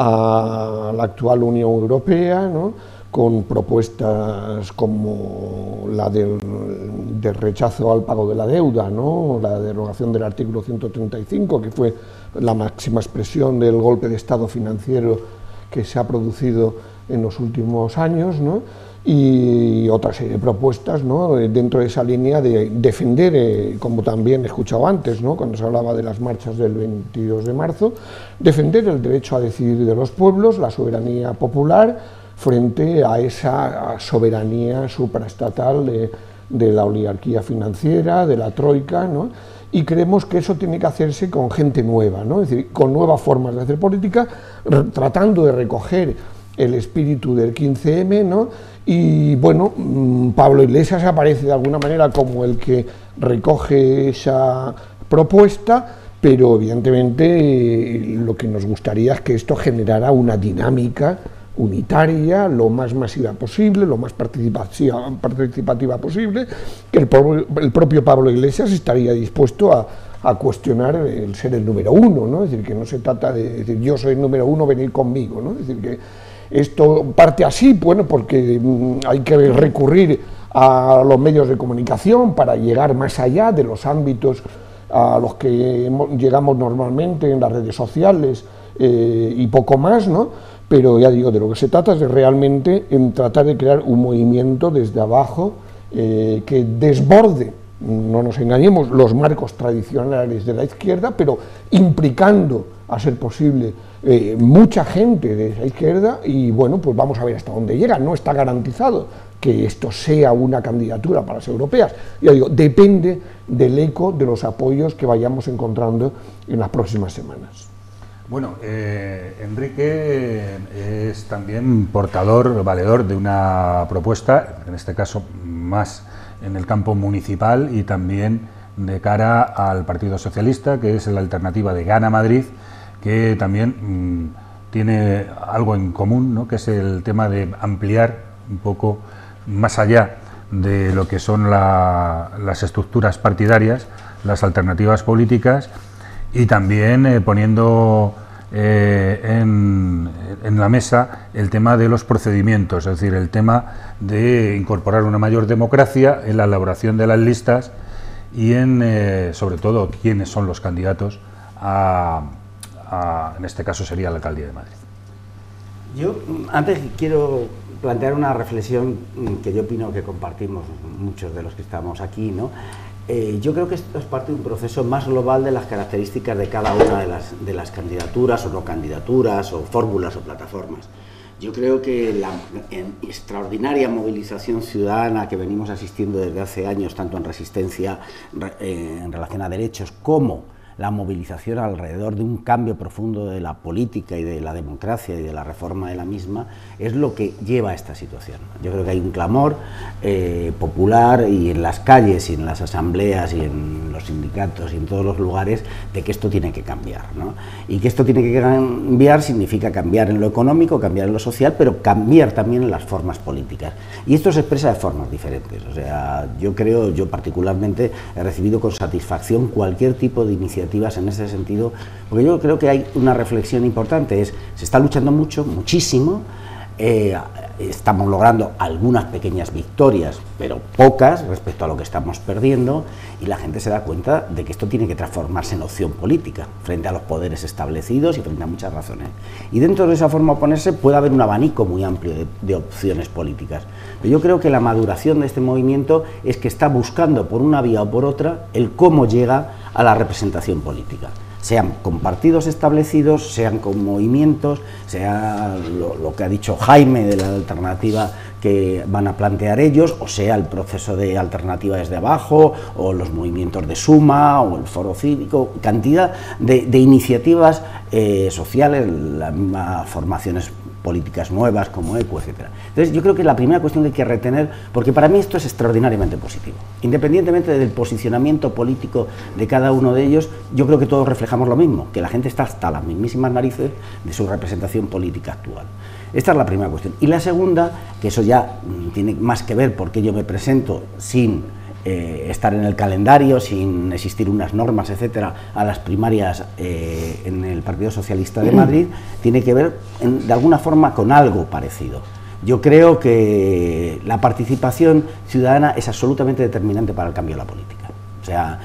a la actual Unión Europea, ¿no? Con propuestas como la del rechazo al pago de la deuda, ¿no? La derogación del artículo 135, que fue la máxima expresión del golpe de Estado financiero que se ha producido en los últimos años, ¿no? Y otra serie de propuestas, ¿no? Dentro de esa línea de defender, como también he escuchado antes, ¿no? Cuando se hablaba de las marchas del 22 de marzo, defender el derecho a decidir de los pueblos, la soberanía popular, frente a esa soberanía supraestatal de la oligarquía financiera, de la troika, ¿no? Y creemos que eso tiene que hacerse con gente nueva, ¿no? Es decir, con nuevas formas de hacer política, tratando de recoger el espíritu del 15M, ¿no? Y bueno, Pablo Iglesias aparece de alguna manera como el que recoge esa propuesta, pero evidentemente lo que nos gustaría es que esto generara una dinámica unitaria, lo más masiva posible, lo más participativa posible, que el propio Pablo Iglesias estaría dispuesto a cuestionar el ser el número uno, ¿no? Es decir, que no se trata de decir yo soy el número uno, venid conmigo, ¿no? Es decir, que esto parte así, bueno, porque hay que recurrir a los medios de comunicación para llegar más allá de los ámbitos a los que llegamos normalmente en las redes sociales y poco más, ¿no? Pero ya digo, de lo que se trata es de realmente tratar de crear un movimiento desde abajo que desborde, no nos engañemos, los marcos tradicionales de la izquierda, pero implicando, a ser posible, mucha gente de esa izquierda y bueno, pues vamos a ver hasta dónde llega. No está garantizado que esto sea una candidatura para las europeas, ya digo, depende del eco de los apoyos que vayamos encontrando en las próximas semanas. Bueno, Enrique es también portador, valedor de una propuesta, en este caso más en el campo municipal y también de cara al Partido Socialista, que es la alternativa de Gana Madrid, que también tiene algo en común, ¿no? Que es el tema de ampliar un poco más allá de lo que son las estructuras partidarias, las alternativas políticas, y también poniendo en la mesa el tema de los procedimientos, es decir, el tema de incorporar una mayor democracia en la elaboración de las listas y en, sobre todo, quiénes son los candidatos en este caso sería la alcaldía de Madrid. Yo antes quiero plantear una reflexión que yo opino que compartimos muchos de los que estamos aquí, ¿no? Yo creo que esto es parte de un proceso más global de las características de cada una de las candidaturas o no candidaturas o fórmulas o plataformas. Yo creo que la extraordinaria movilización ciudadana que venimos asistiendo desde hace años, tanto en resistencia en relación a derechos como la movilización alrededor de un cambio profundo de la política y de la democracia y de la reforma de la misma, es lo que lleva a esta situación. Yo creo que hay un clamor popular y en las calles y en las asambleas y en los sindicatos y en todos los lugares de que esto tiene que cambiar, ¿no? Y que esto tiene que cambiar significa cambiar en lo económico, cambiar en lo social, pero cambiar también en las formas políticas. Y esto se expresa de formas diferentes. O sea, yo particularmente he recibido con satisfacción cualquier tipo de iniciativa en ese sentido, porque yo creo que hay una reflexión importante, se está luchando muchísimo, estamos logrando algunas pequeñas victorias, pero pocas respecto a lo que estamos perdiendo, y la gente se da cuenta de que esto tiene que transformarse en opción política frente a los poderes establecidos y frente a muchas razones. Y dentro de esa forma de oponerse puede haber un abanico muy amplio de opciones políticas. Pero yo creo que la maduración de este movimiento es que está buscando por una vía o por otra el cómo llega a la representación política, sean con partidos establecidos, sean con movimientos, sea lo que ha dicho Jaime de la alternativa que van a plantear ellos, o sea el proceso de alternativa desde abajo, o los movimientos de suma, o el foro cívico, cantidad de iniciativas sociales, las mismas formaciones políticas nuevas como ECU, etcétera. Entonces yo creo que la primera cuestión que hay que retener, porque para mí esto es extraordinariamente positivo, independientemente del posicionamiento político de cada uno de ellos, yo creo que todos reflejamos lo mismo, que la gente está hasta las mismísimas narices de su representación política actual. Esta es la primera cuestión. Y la segunda, que eso ya tiene más que ver porque yo me presento sin estar en el calendario, sin existir unas normas, etcétera, a las primarias en el Partido Socialista de Madrid, tiene que ver de alguna forma con algo parecido. Yo creo que la participación ciudadana es absolutamente determinante para el cambio de la política. O sea,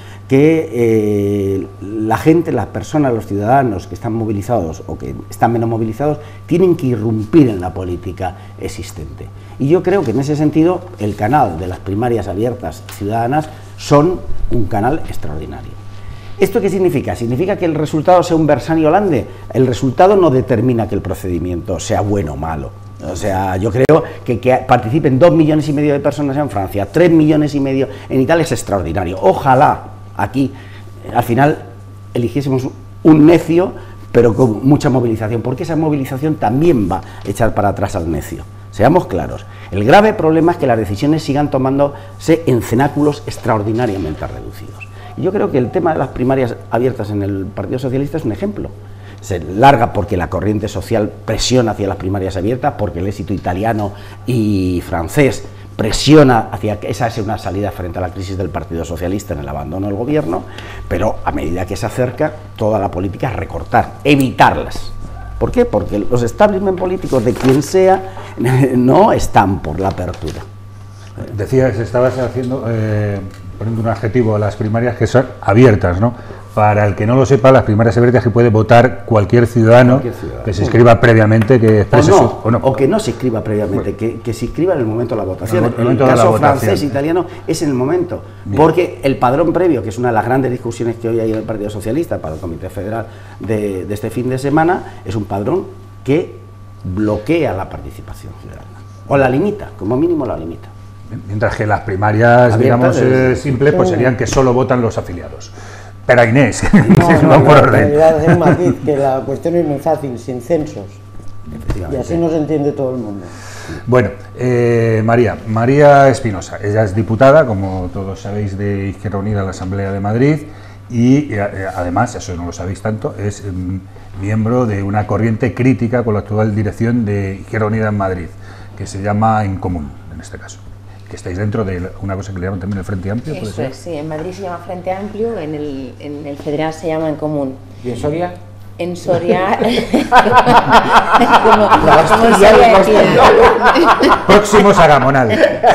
que la gente, las personas, los ciudadanos que están movilizados o que están menos movilizados, tienen que irrumpir en la política existente. Y yo creo que en ese sentido el canal de las primarias abiertas ciudadanas son un canal extraordinario. ¿Esto qué significa? ¿Significa que el resultado sea un Bersani Hollande? El resultado no determina que el procedimiento sea bueno o malo. O sea, yo creo que participen 2,5 millones de personas en Francia, 3,5 millones en Italia es extraordinario. Ojalá aquí al final eligiésemos un necio, pero con mucha movilización, porque esa movilización también va a echar para atrás al necio. Seamos claros, el grave problema es que las decisiones sigan tomándose en cenáculos extraordinariamente reducidos. Y yo creo que el tema de las primarias abiertas en el Partido Socialista es un ejemplo. Se larga porque la corriente social presiona hacia las primarias abiertas, porque el éxito italiano y francés presiona hacia que esa sea una salida frente a la crisis del Partido Socialista en el abandono del gobierno, pero a medida que se acerca, toda la política es recortar, evitarlas. ¿Por qué? Porque los establishment políticos de quien sea no están por la apertura. Decías, estabas haciendo, poniendo un adjetivo a las primarias que son abiertas, ¿no? Para el que no lo sepa, las primarias abiertas que puede votar cualquier ciudadano que se inscriba previamente, que exprese o que no se inscriba previamente, que se inscriba en el momento de la votación. En el caso francés, italiano, es en el momento. Bien. Porque el padrón previo, que es una de las grandes discusiones que hoy hay en el Partido Socialista para el Comité Federal de este fin de semana, es un padrón que bloquea la participación ciudadana. O la limita, como mínimo la limita. Mientras que las primarias, digamos, simples, pues serían que solo votan los afiliados. Pero Inés, no por orden. En realidad es un matiz, que la cuestión es muy fácil, sin censos. Y así nos entiende todo el mundo. Bueno, María Espinosa, ella es diputada, como todos sabéis, de Izquierda Unida en la Asamblea de Madrid y además, eso no lo sabéis tanto, es miembro de una corriente crítica con la actual dirección de Izquierda Unida en Madrid, que se llama En Común, en este caso. Que estáis dentro de una cosa que le llaman también el Frente Amplio, ¿puede ser? Sí, en Madrid se llama Frente Amplio, en el Federal se llama En Común. ¿Y en Soria? En Soria... Próximos a Gamonal.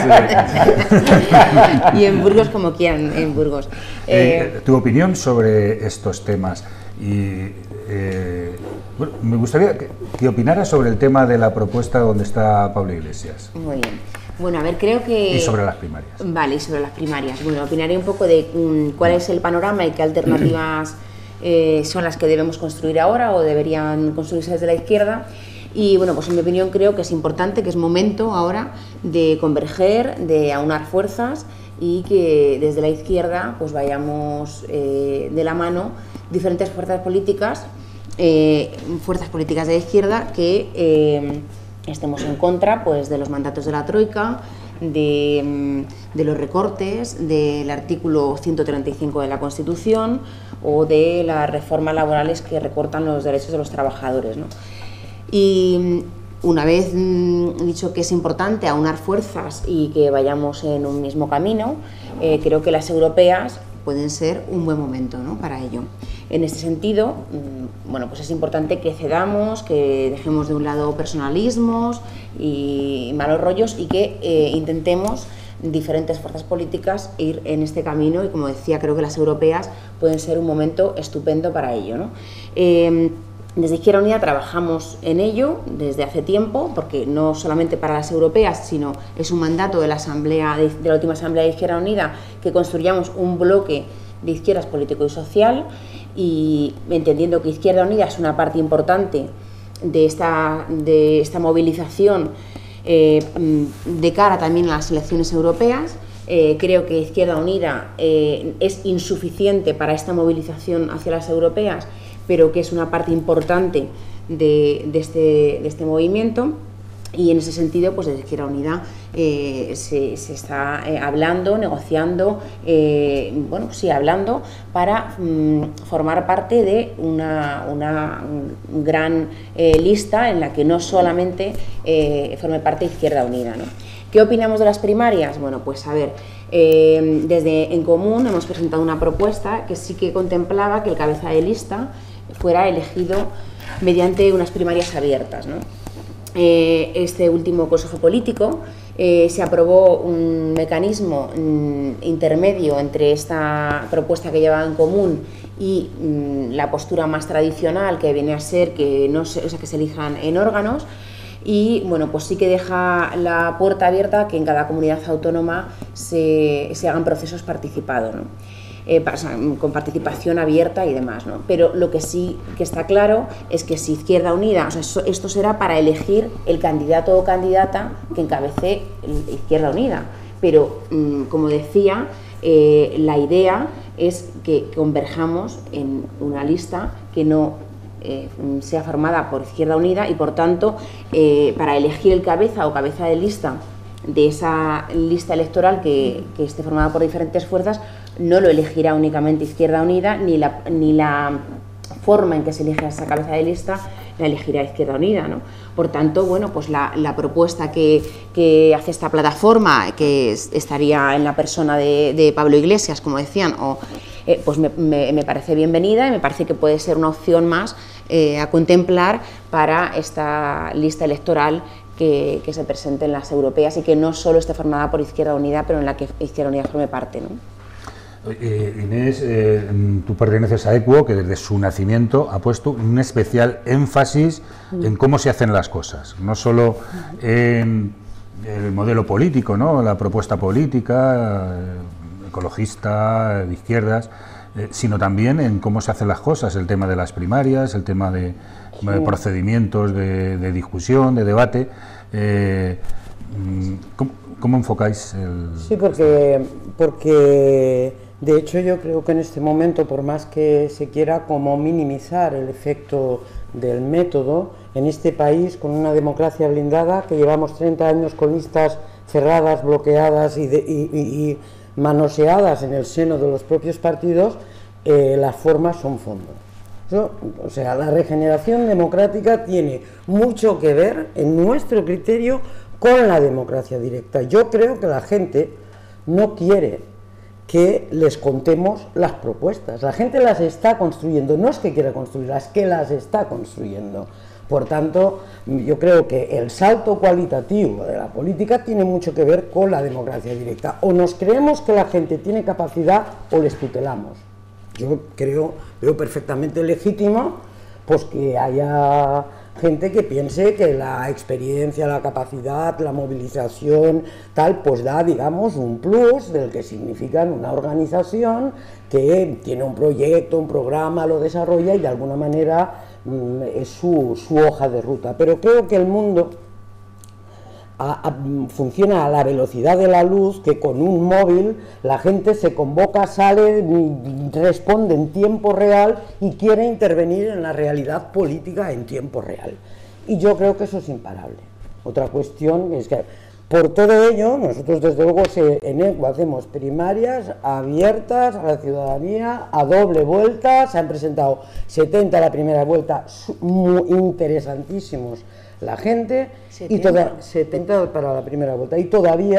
Y en Burgos como quieran, en Burgos. Tu opinión sobre estos temas y... bueno, me gustaría que opinaras sobre el tema de la propuesta donde está Pablo Iglesias. Muy bien. Bueno, a ver, creo que... Y sobre las primarias. Vale, y sobre las primarias. Bueno, opinaré un poco de cuál es el panorama y qué alternativas son las que debemos construir ahora o deberían construirse desde la izquierda. Y bueno, pues en mi opinión creo que es importante, que es momento ahora de converger, de aunar fuerzas y que desde la izquierda pues vayamos de la mano diferentes fuerzas políticas de la izquierda que estemos en contra pues de los mandatos de la Troika, de los recortes, del artículo 135 de la Constitución o de las reformas laborales que recortan los derechos de los trabajadores, ¿no? Y una vez dicho que es importante aunar fuerzas y que vayamos en un mismo camino, creo que las europeas pueden ser un buen momento, ¿no?, para ello. En este sentido, bueno, pues es importante que cedamos, que dejemos de un lado personalismos y malos rollos y que intentemos diferentes fuerzas políticas ir en este camino, y como decía, creo que las europeas pueden ser un momento estupendo para ello, ¿no? Desde Izquierda Unida trabajamos en ello desde hace tiempo, porque no solamente para las europeas, sino es un mandato de la última Asamblea de Izquierda Unida que construyamos un bloque de izquierdas político y social, y entendiendo que Izquierda Unida es una parte importante de esta movilización de cara también a las elecciones europeas. Creo que Izquierda Unida es insuficiente para esta movilización hacia las europeas, pero que es una parte importante de este movimiento, y en ese sentido, pues desde Izquierda Unida se está hablando, negociando, bueno, sí, hablando para formar parte de una gran lista en la que no solamente forme parte Izquierda Unida, ¿no? ¿Qué opinamos de las primarias? Bueno, pues a ver, desde En Común hemos presentado una propuesta que sí que contemplaba que el cabeza de lista fuera elegido mediante unas primarias abiertas, ¿no? Este último Consejo Político se aprobó un mecanismo intermedio entre esta propuesta que llevaba En Común y la postura más tradicional, que viene a ser que que se elijan en órganos, y bueno, pues sí que deja la puerta abierta a que en cada comunidad autónoma se hagan procesos participados, ¿no? Con participación abierta y demás, ¿no? Pero lo que sí que está claro es que si Izquierda Unida, o sea, esto será para elegir el candidato o candidata que encabece Izquierda Unida, pero como decía, la idea es que converjamos en una lista que no sea formada por Izquierda Unida, y por tanto, para elegir el cabeza o cabeza de lista de esa lista electoral que esté formada por diferentes fuerzas, no lo elegirá únicamente Izquierda Unida, ni la forma en que se elige esa cabeza de lista la elegirá Izquierda Unida, ¿no? Por tanto, bueno, pues la propuesta que hace esta plataforma, que estaría en la persona de Pablo Iglesias, como decían, pues me parece bienvenida, y me parece que puede ser una opción más a contemplar para esta lista electoral que se presente en las europeas, y que no solo esté formada por Izquierda Unida, pero en la que Izquierda Unida forme parte, ¿no? Inés, tú perteneces a ECUO, que desde su nacimiento ha puesto un especial énfasis en cómo se hacen las cosas, no solo en el modelo político, ¿no?, la propuesta política ecologista, de izquierdas, sino también en cómo se hacen las cosas, el tema de las primarias, el tema de procedimientos de discusión, de debate. ¿Cómo enfocáis el...? Sí, porque de hecho yo creo que en este momento, por más que se quiera como minimizar el efecto del método, en este país, con una democracia blindada, que llevamos 30 años con listas cerradas, bloqueadas y manoseadas en el seno de los propios partidos, las formas son fondo. O sea, la regeneración democrática tiene mucho que ver, en nuestro criterio, con la democracia directa. Yo creo que la gente no quiere que les contemos las propuestas. La gente las está construyendo, no es que quiera construirlas, es que las está construyendo. Por tanto, yo creo que el salto cualitativo de la política tiene mucho que ver con la democracia directa. O nos creemos que la gente tiene capacidad o les tutelamos. Yo veo perfectamente legítimo pues que haya gente que piense que la experiencia, la capacidad, la movilización, tal, pues da, digamos, un plus del que significa una organización que tiene un proyecto, un programa, lo desarrolla y de alguna manera es su hoja de ruta. Pero creo que el mundo funciona a la velocidad de la luz, que con un móvil la gente se convoca, sale, responde en tiempo real y quiere intervenir en la realidad política en tiempo real. Y yo creo que eso es imparable. Otra cuestión es que, por todo ello, nosotros desde luego en ECUO hacemos primarias abiertas a la ciudadanía, a doble vuelta, se han presentado 70 a la primera vuelta, muy interesantísimos la gente, 70 para la primera vuelta, y todavía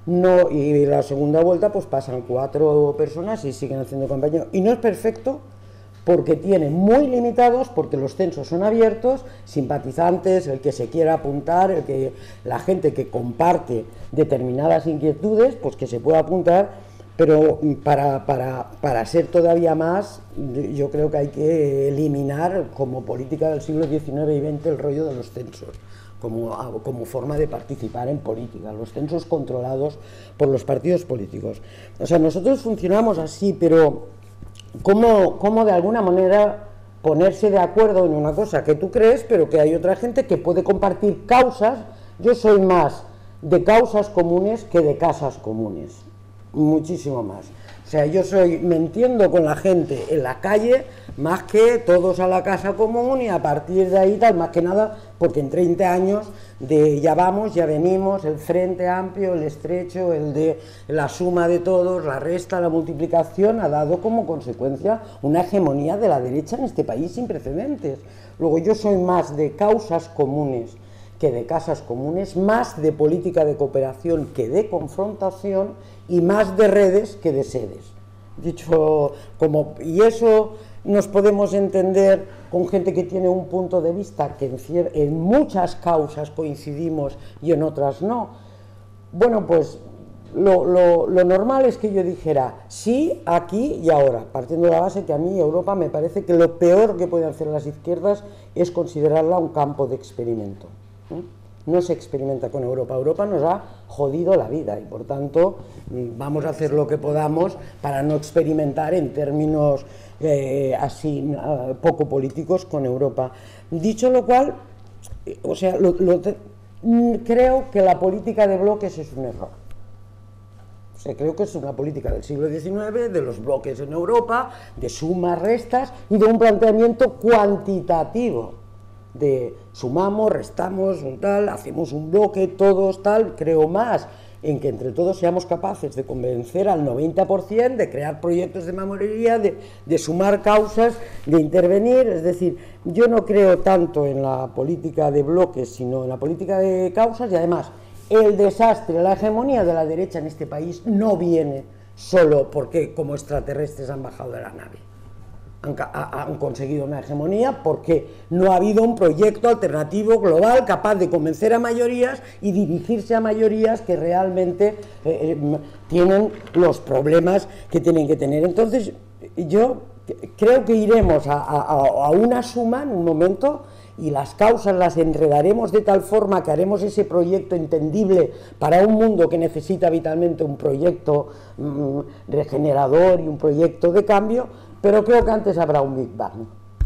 No, y la segunda vuelta pues pasan 4 personas y siguen haciendo campaña. Y no es perfecto porque tiene muy limitados, porque los censos son abiertos, simpatizantes, el que se quiera apuntar, la gente que comparte determinadas inquietudes, pues que se pueda apuntar, pero para ser todavía más, yo creo que hay que eliminar como política del siglo XIX y XX el rollo de los censos. Como forma de participar en política, los censos controlados por los partidos políticos. O sea, nosotros funcionamos así, pero ¿cómo de alguna manera ponerse de acuerdo en una cosa que tú crees, pero que hay otra gente que puede compartir causas? Yo soy más de causas comunes que de casas comunes, muchísimo más. O sea, me entiendo con la gente en la calle más que todos a la casa común y a partir de ahí tal, más que nada porque en 30 años de ya vamos, ya venimos, el frente amplio, el estrecho, el de la suma de todos, la resta, la multiplicación, ha dado como consecuencia una hegemonía de la derecha en este país sin precedentes. Luego yo soy más de causas comunes que de casas comunes, más de política de cooperación que de confrontación y más de redes que de sedes. Dicho y eso nos podemos entender con gente que tiene un punto de vista que en muchas causas coincidimos y en otras no. Bueno, pues lo normal es que yo dijera sí, aquí y ahora, partiendo de la base que a mí Europa me parece que lo peor que pueden hacer las izquierdas es considerarla un campo de experimento. No se experimenta con Europa. Europa nos ha jodido la vida y por tanto vamos a hacer lo que podamos para no experimentar en términos así poco políticos con Europa. Dicho lo cual, o sea, creo que la política de bloques es un error. O sea, creo que es una política del siglo XIX, de los bloques en Europa, de sumas, restas y de un planteamiento cuantitativo. De sumamos, restamos, tal, hacemos un bloque, todos, tal. Creo más en que entre todos seamos capaces de convencer al 90%, de crear proyectos de memoria, de sumar causas, de intervenir. Es decir, yo no creo tanto en la política de bloques, sino en la política de causas. Y además, el desastre, la hegemonía de la derecha en este país no viene solo porque como extraterrestres han bajado de la nave. Han conseguido una hegemonía porque no ha habido un proyecto alternativo global capaz de convencer a mayorías y dirigirse a mayorías que realmente tienen los problemas que tienen que tener. Entonces yo creo que iremos a una suma en un momento y las causas las enredaremos de tal forma que haremos ese proyecto entendible para un mundo que necesita vitalmente un proyecto regenerador y un proyecto de cambio. Pero creo que antes habrá un Big Bang.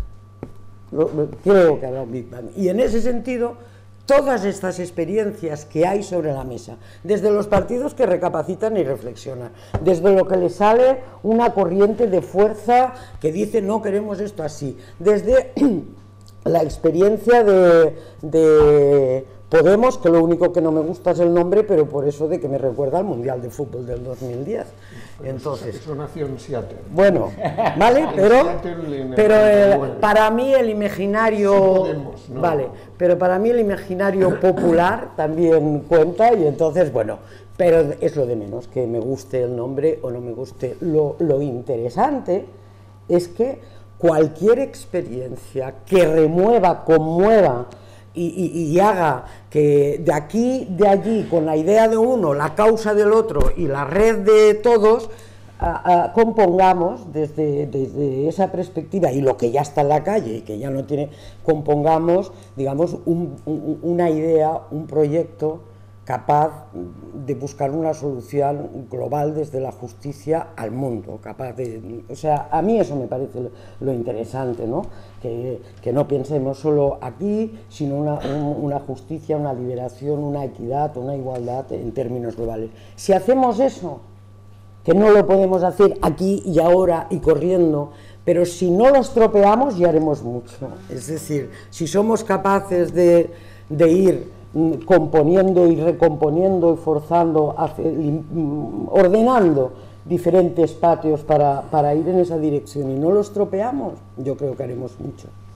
Creo que habrá un Big Bang. Y en ese sentido, todas estas experiencias que hay sobre la mesa, desde los partidos que recapacitan y reflexionan, desde lo que les sale una corriente de fuerza que dice no queremos esto así, desde la experiencia de Podemos, que lo único que no me gusta es el nombre, pero por eso de que me recuerda al Mundial de Fútbol del 2010. Entonces, eso nació en Seattle. Bueno, ¿vale? Pero para mí el imaginario... Sí Podemos, ¿no? Vale, pero para mí el imaginario popular también cuenta y entonces, bueno, pero es lo de menos, que me guste el nombre o no me guste. Lo interesante es que cualquier experiencia que remueva, conmueva, y haga que de aquí, de allí, con la idea de uno, la causa del otro y la red de todos, compongamos desde esa perspectiva y lo que ya está en la calle y que ya no tiene, compongamos, digamos, una idea, un proyecto capaz de buscar una solución global desde la justicia al mundo, capaz de... O sea, a mí eso me parece lo interesante, ¿no? Que no pensemos solo aquí, sino una justicia, una liberación, una equidad, una igualdad en términos globales. Si hacemos eso, que no lo podemos hacer aquí y ahora y corriendo, pero si no lo estropeamos ya haremos mucho. Es decir, si somos capaces de ir componiendo y recomponiendo y forzando, ordenando diferentes patios para ir en esa dirección y no lo estropeamos, yo creo que haremos mucho.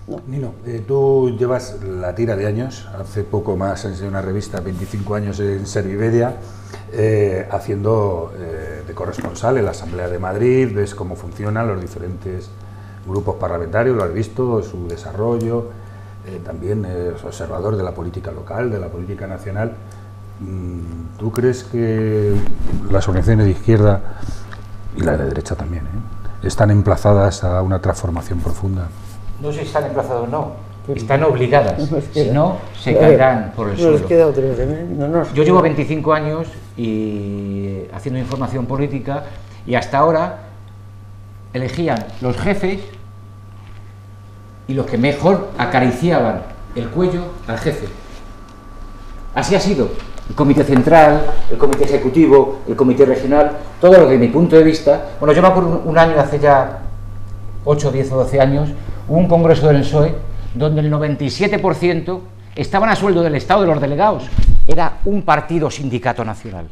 ¿no? Nino, tú llevas la tira de años, hace poco más en una revista, 25 años en Servimedia, haciendo de corresponsal en la Asamblea de Madrid, ves cómo funcionan los diferentes grupos parlamentarios, lo has visto, su desarrollo, también es observador de la política local, de la política nacional. ¿Tú crees que las organizaciones de izquierda y las de derecha también están emplazadas a una transformación profunda? No sé si están emplazadas o no, están obligadas, si no, se caerán por el suelo. Yo llevo 25 años haciendo información política y hasta ahora elegían los jefes y los que mejor acariciaban el cuello al jefe. Así ha sido. El comité central, el comité ejecutivo, el comité regional, todo lo que, desde mi punto de vista... Bueno, yo me acuerdo un año, hace ya 8, 10 o 12 años, hubo un congreso del PSOE donde el 97% estaban a sueldo del Estado de los delegados. Era un partido sindicato nacional.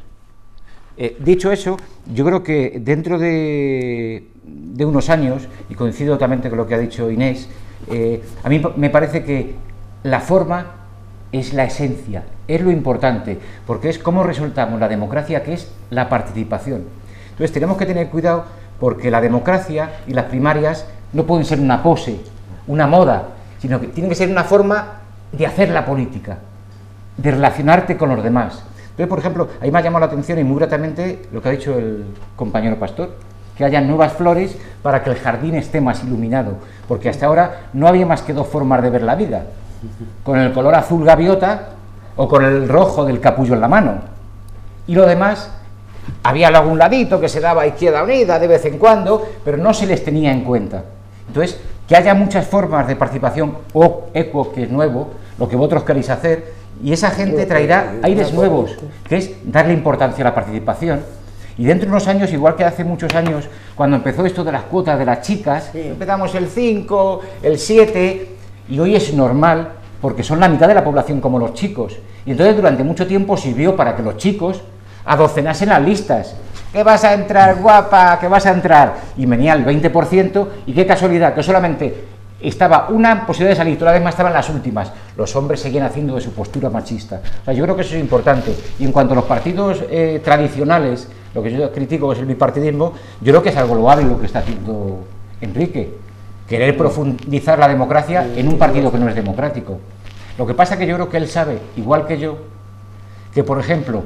Dicho eso, yo creo que dentro de unos años, y coincido también con lo que ha dicho Inés, a mí me parece que la forma es la esencia, es lo importante, porque es cómo resultamos la democracia, que es la participación. Entonces tenemos que tener cuidado porque la democracia y las primarias no pueden ser una pose, una moda, sino que tienen que ser una forma de hacer la política, de relacionarte con los demás. Entonces, por ejemplo, ahí me ha llamado la atención y muy gratamente lo que ha dicho el compañero Pastor, que haya nuevas flores para que el jardín esté más iluminado, porque hasta ahora no había más que dos formas de ver la vida, con el color azul gaviota o con el rojo del capullo en la mano, y lo demás había algún ladito que se daba a Izquierda Unida de vez en cuando, pero no se les tenía en cuenta. Entonces, que haya muchas formas de participación, o ECO, que es nuevo, lo que vosotros queréis hacer, y esa gente traerá aires nuevos, que es darle importancia a la participación. Y dentro de unos años, igual que hace muchos años, cuando empezó esto de las cuotas de las chicas, empezamos el 5, el 7, y hoy es normal, porque son la mitad de la población como los chicos. Y entonces durante mucho tiempo sirvió para que los chicos adocenasen las listas. ¿Que vas a entrar, guapa? ¿Que vas a entrar? Y venía el 20%, y qué casualidad, que solamente estaba una posibilidad de salir, todas las demás estaban las últimas. Los hombres seguían haciendo de su postura machista. O sea, yo creo que eso es importante. Y en cuanto a los partidos tradicionales, lo que yo critico es el bipartidismo, yo creo que es algo loable lo que está haciendo Enrique, querer profundizar la democracia en un partido que no es democrático. Lo que pasa es que yo creo que él sabe, igual que yo, que por ejemplo,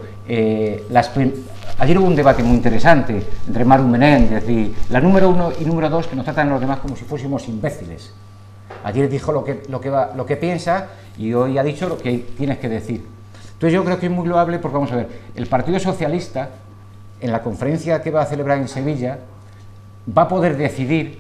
ayer hubo un debate muy interesante entre Maru Menem, es decir, la número 1 y número 2 que nos tratan los demás como si fuésemos imbéciles. Ayer dijo lo que piensa y hoy ha dicho lo que tienes que decir. Entonces yo creo que es muy loable porque, vamos a ver, el Partido Socialista, en la conferencia que va a celebrar en Sevilla, va a poder decidir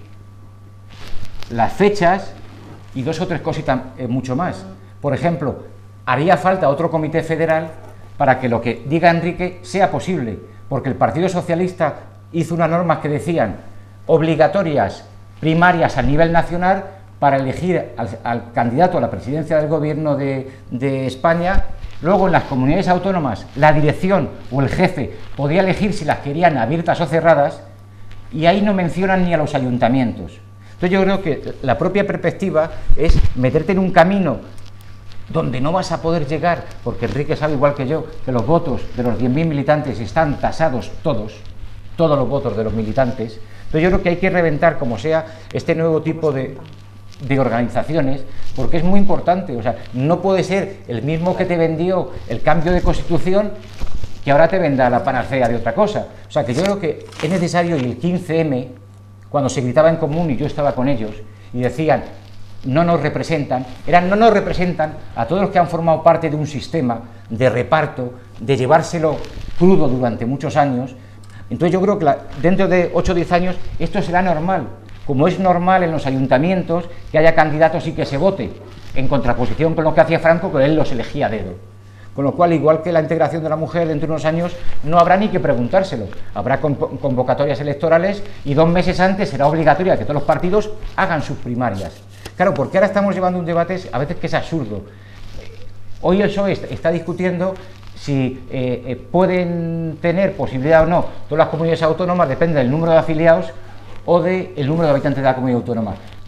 las fechas y 2 o 3 cositas mucho más. Por ejemplo, haría falta otro comité federal para que lo que diga Enrique sea posible, porque el Partido Socialista hizo unas normas que decían obligatorias primarias a nivel nacional para elegir al candidato a la presidencia del gobierno de España. Luego en las comunidades autónomas la dirección o el jefe podía elegir si las querían abiertas o cerradas, y ahí no mencionan ni a los ayuntamientos. Entonces yo creo que la propia perspectiva es meterte en un camino donde no vas a poder llegar, porque Enrique sabe igual que yo que los votos de los 10.000 militantes están tasados todos los votos de los militantes. Entonces yo creo que hay que reventar como sea este nuevo tipo de organizaciones, porque es muy importante. O sea, no puede ser el mismo que te vendió el cambio de constitución que ahora te venda la panacea de otra cosa. O sea, que yo creo que es necesario, y el 15M, cuando se gritaba en común y yo estaba con ellos y decían no nos representan, no nos representan a todos los que han formado parte de un sistema de reparto, de llevárselo crudo durante muchos años. Entonces yo creo que dentro de 8 o 10 años esto será normal, como es normal en los ayuntamientos que haya candidatos y que se vote, en contraposición con lo que hacía Franco, que él los elegía a dedo. Con lo cual, igual que la integración de la mujer dentro de unos años, no habrá ni que preguntárselo. Habrá convocatorias electorales y 2 meses antes será obligatoria que todos los partidos hagan sus primarias. Claro, porque ahora estamos llevando un debate a veces que es absurdo. Hoy el PSOE está discutiendo si pueden tener posibilidad o no todas las comunidades autónomas, depende del número de afiliados o del número de habitantes de la comunidad autónoma.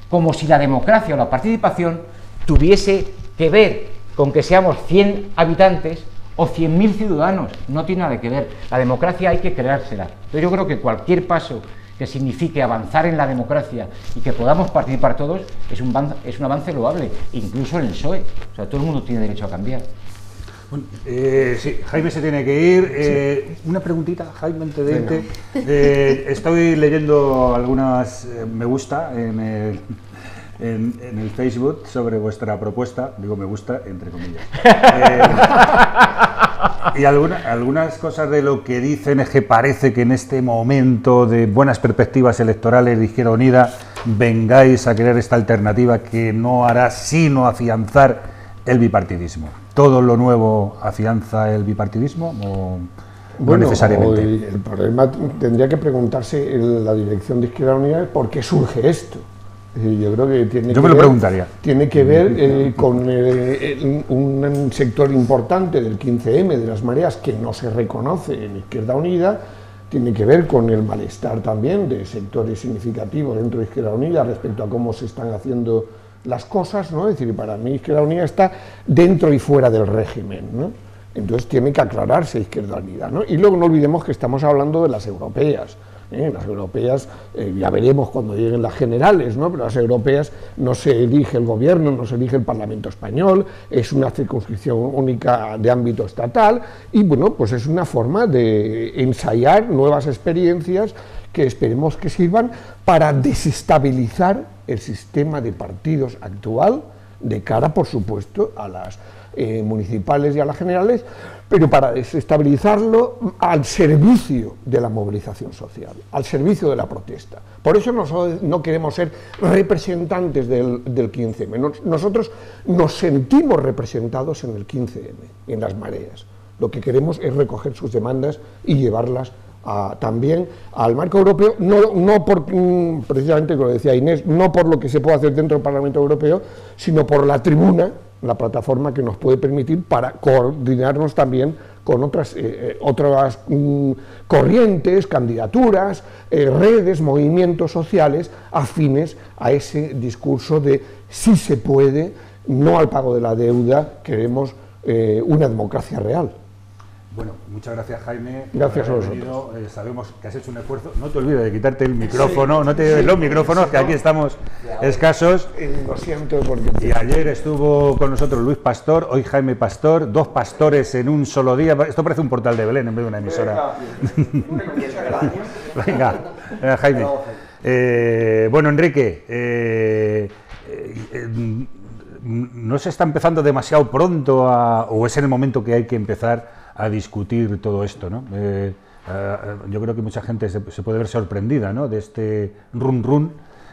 como si la democracia o la participación tuviese que ver con que seamos 100 habitantes o 100.000 ciudadanos. No tiene nada que ver. La democracia hay que creársela. Entonces yo creo que cualquier paso que signifique avanzar en la democracia y que podamos participar todos es un avance loable, incluso en el PSOE. O sea, todo el mundo tiene derecho a cambiar. Bueno, sí, Jaime se tiene que ir. Una preguntita, Jaime, antes de irte. Estoy leyendo algunas me gusta en el Facebook sobre vuestra propuesta. Digo me gusta, entre comillas. Y algunas cosas de lo que dicen es que parece que en este momento de buenas perspectivas electorales de Izquierda Unida vengáis a crear esta alternativa que no hará sino afianzar el bipartidismo. ¿Todo lo nuevo afianza el bipartidismo o no necesariamente? El problema tendría que preguntarse en la dirección de Izquierda Unida por qué surge esto. Yo creo que tiene que ver con un sector importante del 15M, de las mareas, que no se reconoce en Izquierda Unida. Tiene que ver con el malestar también de sectores significativos dentro de Izquierda Unida respecto a cómo se están haciendo las cosas, ¿no? Es decir, para mí Izquierda Unida está dentro y fuera del régimen, ¿no? Entonces tiene que aclararse Izquierda Unida, ¿no? Y luego no olvidemos que estamos hablando de las europeas. Las europeas, ya veremos cuando lleguen las generales, ¿no? Pero las europeas no se elige el gobierno, no se elige el Parlamento español, es una circunscripción única de ámbito estatal y bueno, pues es una forma de ensayar nuevas experiencias que esperemos que sirvan para desestabilizar el sistema de partidos actual de cara, por supuesto, a las municipales y a las generales, pero para desestabilizarlo al servicio de la movilización social, al servicio de la protesta. Por eso no queremos ser representantes del 15M. Nosotros nos sentimos representados en el 15M, en las mareas. Lo que queremos es recoger sus demandas y llevarlas también al marco europeo, no por, precisamente como decía Inés, no por lo que se puede hacer dentro del Parlamento Europeo, sino por la tribuna, la plataforma que nos puede permitir para coordinarnos también con otras corrientes, candidaturas, redes, movimientos sociales afines a ese discurso de sí se puede, no al pago de la deuda, queremos una democracia real. Bueno, muchas gracias, Jaime. Gracias a vosotros. Sabemos que has hecho un esfuerzo. No te olvides de quitarte el micrófono, no te lleves los micrófonos, que aquí estamos escasos. Lo siento porque... Y ayer estuvo con nosotros Luis Pastor, hoy Jaime Pastor, dos pastores en un solo día. Esto parece un portal de Belén en vez de una emisora. Venga, Jaime. Bueno, Enrique, ¿no se está empezando demasiado pronto o es en el momento que hay que empezar a discutir todo esto, ¿no? Yo creo que mucha gente se puede ver sorprendida, ¿no?, de este run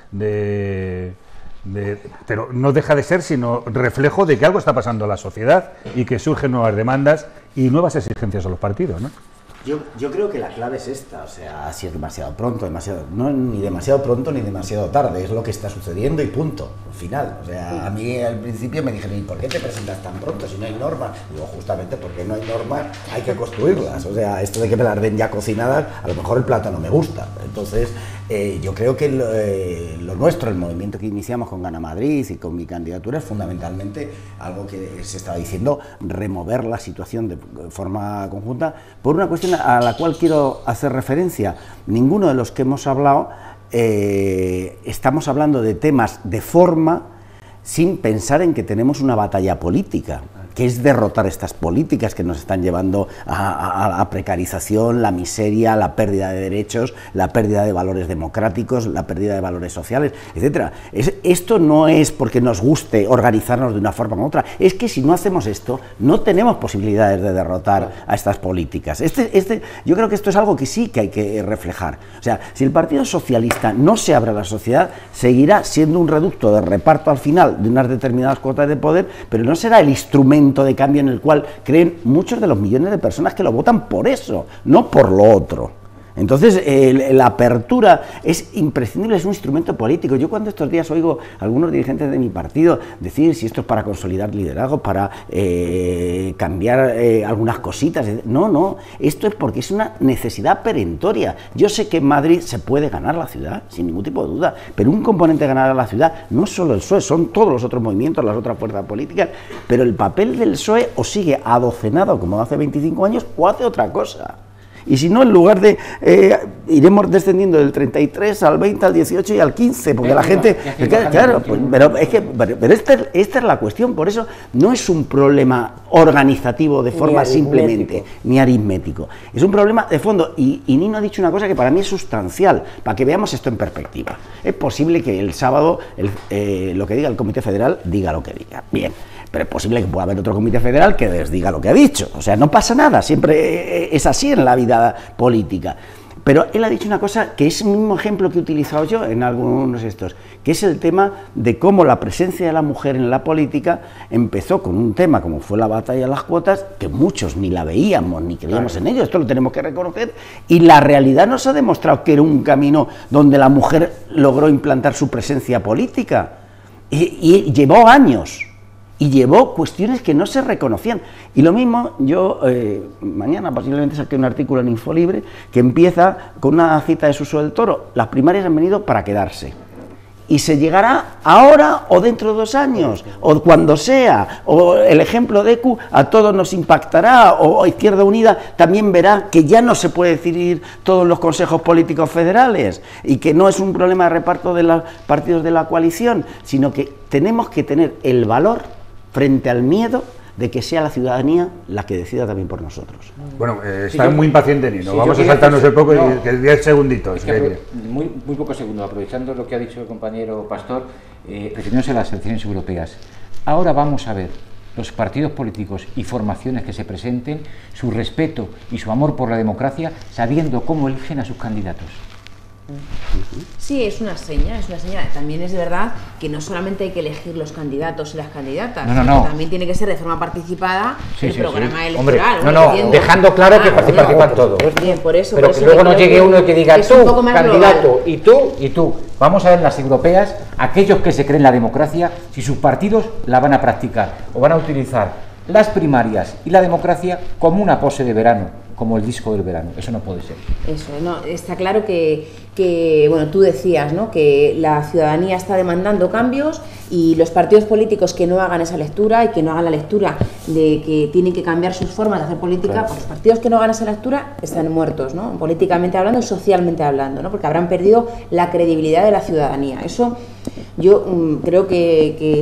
pero no deja de ser sino reflejo de que algo está pasando en la sociedad y que surgen nuevas demandas y nuevas exigencias a los partidos, ¿no? Yo creo que la clave es esta, o sea, si es demasiado pronto, no ni demasiado pronto ni demasiado tarde, es lo que está sucediendo y punto, al final. O sea, a mí al principio me dijeron, ¿y por qué te presentas tan pronto si no hay normas? Digo, justamente porque no hay normas, hay que construirlas. O sea, esto de que me las den ya cocinadas, a lo mejor el plato no me gusta. Entonces, yo creo que lo nuestro, el movimiento que iniciamos con Gana Madrid y con mi candidatura es fundamentalmente algo que se estaba diciendo, remover la situación de forma conjunta, por una cuestión a la cual quiero hacer referencia. Ninguno de los que hemos hablado estamos hablando de temas de forma sin pensar en que tenemos una batalla política, que es derrotar estas políticas que nos están llevando a la precarización, la miseria, la pérdida de derechos, la pérdida de valores democráticos, la pérdida de valores sociales, etcétera. Esto no es porque nos guste organizarnos de una forma u otra, es que si no hacemos esto, no tenemos posibilidades de derrotar a estas políticas. Yo creo que esto es algo que sí que hay que reflejar. O sea, si el Partido Socialista no se abre a la sociedad, seguirá siendo un reducto de reparto al final de unas determinadas cuotas de poder, pero no será el instrumento de cambio en el cual creen muchos de los millones de personas que lo votan por eso, no por lo otro. Entonces, la apertura es imprescindible, es un instrumento político. Yo cuando estos días oigo a algunos dirigentes de mi partido decir si esto es para consolidar liderazgo, para cambiar algunas cositas, no, esto es porque es una necesidad perentoria. Yo sé que en Madrid se puede ganar la ciudad, sin ningún tipo de duda, pero un componente de ganar a la ciudad no es solo el PSOE, son todos los otros movimientos, las otras fuerzas políticas, pero el papel del PSOE o sigue adocenado como hace 25 años o hace otra cosa. Y si no, en lugar de iremos descendiendo del 33 al 20, al 18 y al 15, porque la gente... Claro, pero esta es la cuestión, por eso no es un problema organizativo de forma simplemente, ni aritmético. Es un problema de fondo, y Nino ha dicho una cosa que para mí es sustancial, para que veamos esto en perspectiva. Es posible que el sábado lo que diga el Comité Federal diga lo que diga. Bien. Pero es posible que pueda haber otro comité federal que les diga lo que ha dicho. O sea, no pasa nada, siempre es así en la vida política. Pero él ha dicho una cosa que es el mismo ejemplo que he utilizado yo en algunos estos, que es el tema de cómo la presencia de la mujer en la política empezó con un tema como fue la batalla de las cuotas, que muchos ni la veíamos ni creíamos en ello, esto lo tenemos que reconocer, y la realidad nos ha demostrado que era un camino donde la mujer logró implantar su presencia política, y llevó años. Y llevó cuestiones que no se reconocían. Y lo mismo, yo mañana posiblemente saqué un artículo en Infolibre que empieza con una cita de Suso del Toro: las primarias han venido para quedarse. Y se llegará ahora o dentro de 2 años, o cuando sea, o el ejemplo de ECU a todos nos impactará, o Izquierda Unida también verá que ya no se puede decidir todos los consejos políticos federales, y que no es un problema de reparto de los partidos de la coalición, sino que tenemos que tener el valor frente al miedo de que sea la ciudadanía la que decida también por nosotros. Bueno, está muy impaciente Nino, vamos a saltarnos un poco, y que 10 segunditos. Muy pocos segundos, aprovechando lo que ha dicho el compañero Pastor, refiriéndose a las elecciones europeas. Ahora vamos a ver los partidos políticos y formaciones que se presenten, su respeto y su amor por la democracia, sabiendo cómo eligen a sus candidatos. Sí, es una seña. También es verdad que no solamente hay que elegir los candidatos y las candidatas, sino que también tiene que ser de forma participada el programa electoral. Hombre, dejando claro que participan todos. Bien, por eso, pero que luego no llegue uno que diga tú, candidato, y tú. Vamos a ver las europeas, aquellos que se creen la democracia, si sus partidos la van a practicar o van a utilizar las primarias y la democracia como una pose de verano, como el disco del verano. Eso no puede ser. Eso, no, está claro que bueno, tú decías, ¿no?, que la ciudadanía está demandando cambios, y los partidos políticos que no hagan esa lectura y que no hagan la lectura de que tienen que cambiar sus formas de hacer política, pues los partidos que no hagan esa lectura están muertos, ¿no?, políticamente hablando y socialmente hablando, ¿no?, porque habrán perdido la credibilidad de la ciudadanía. Eso yo creo que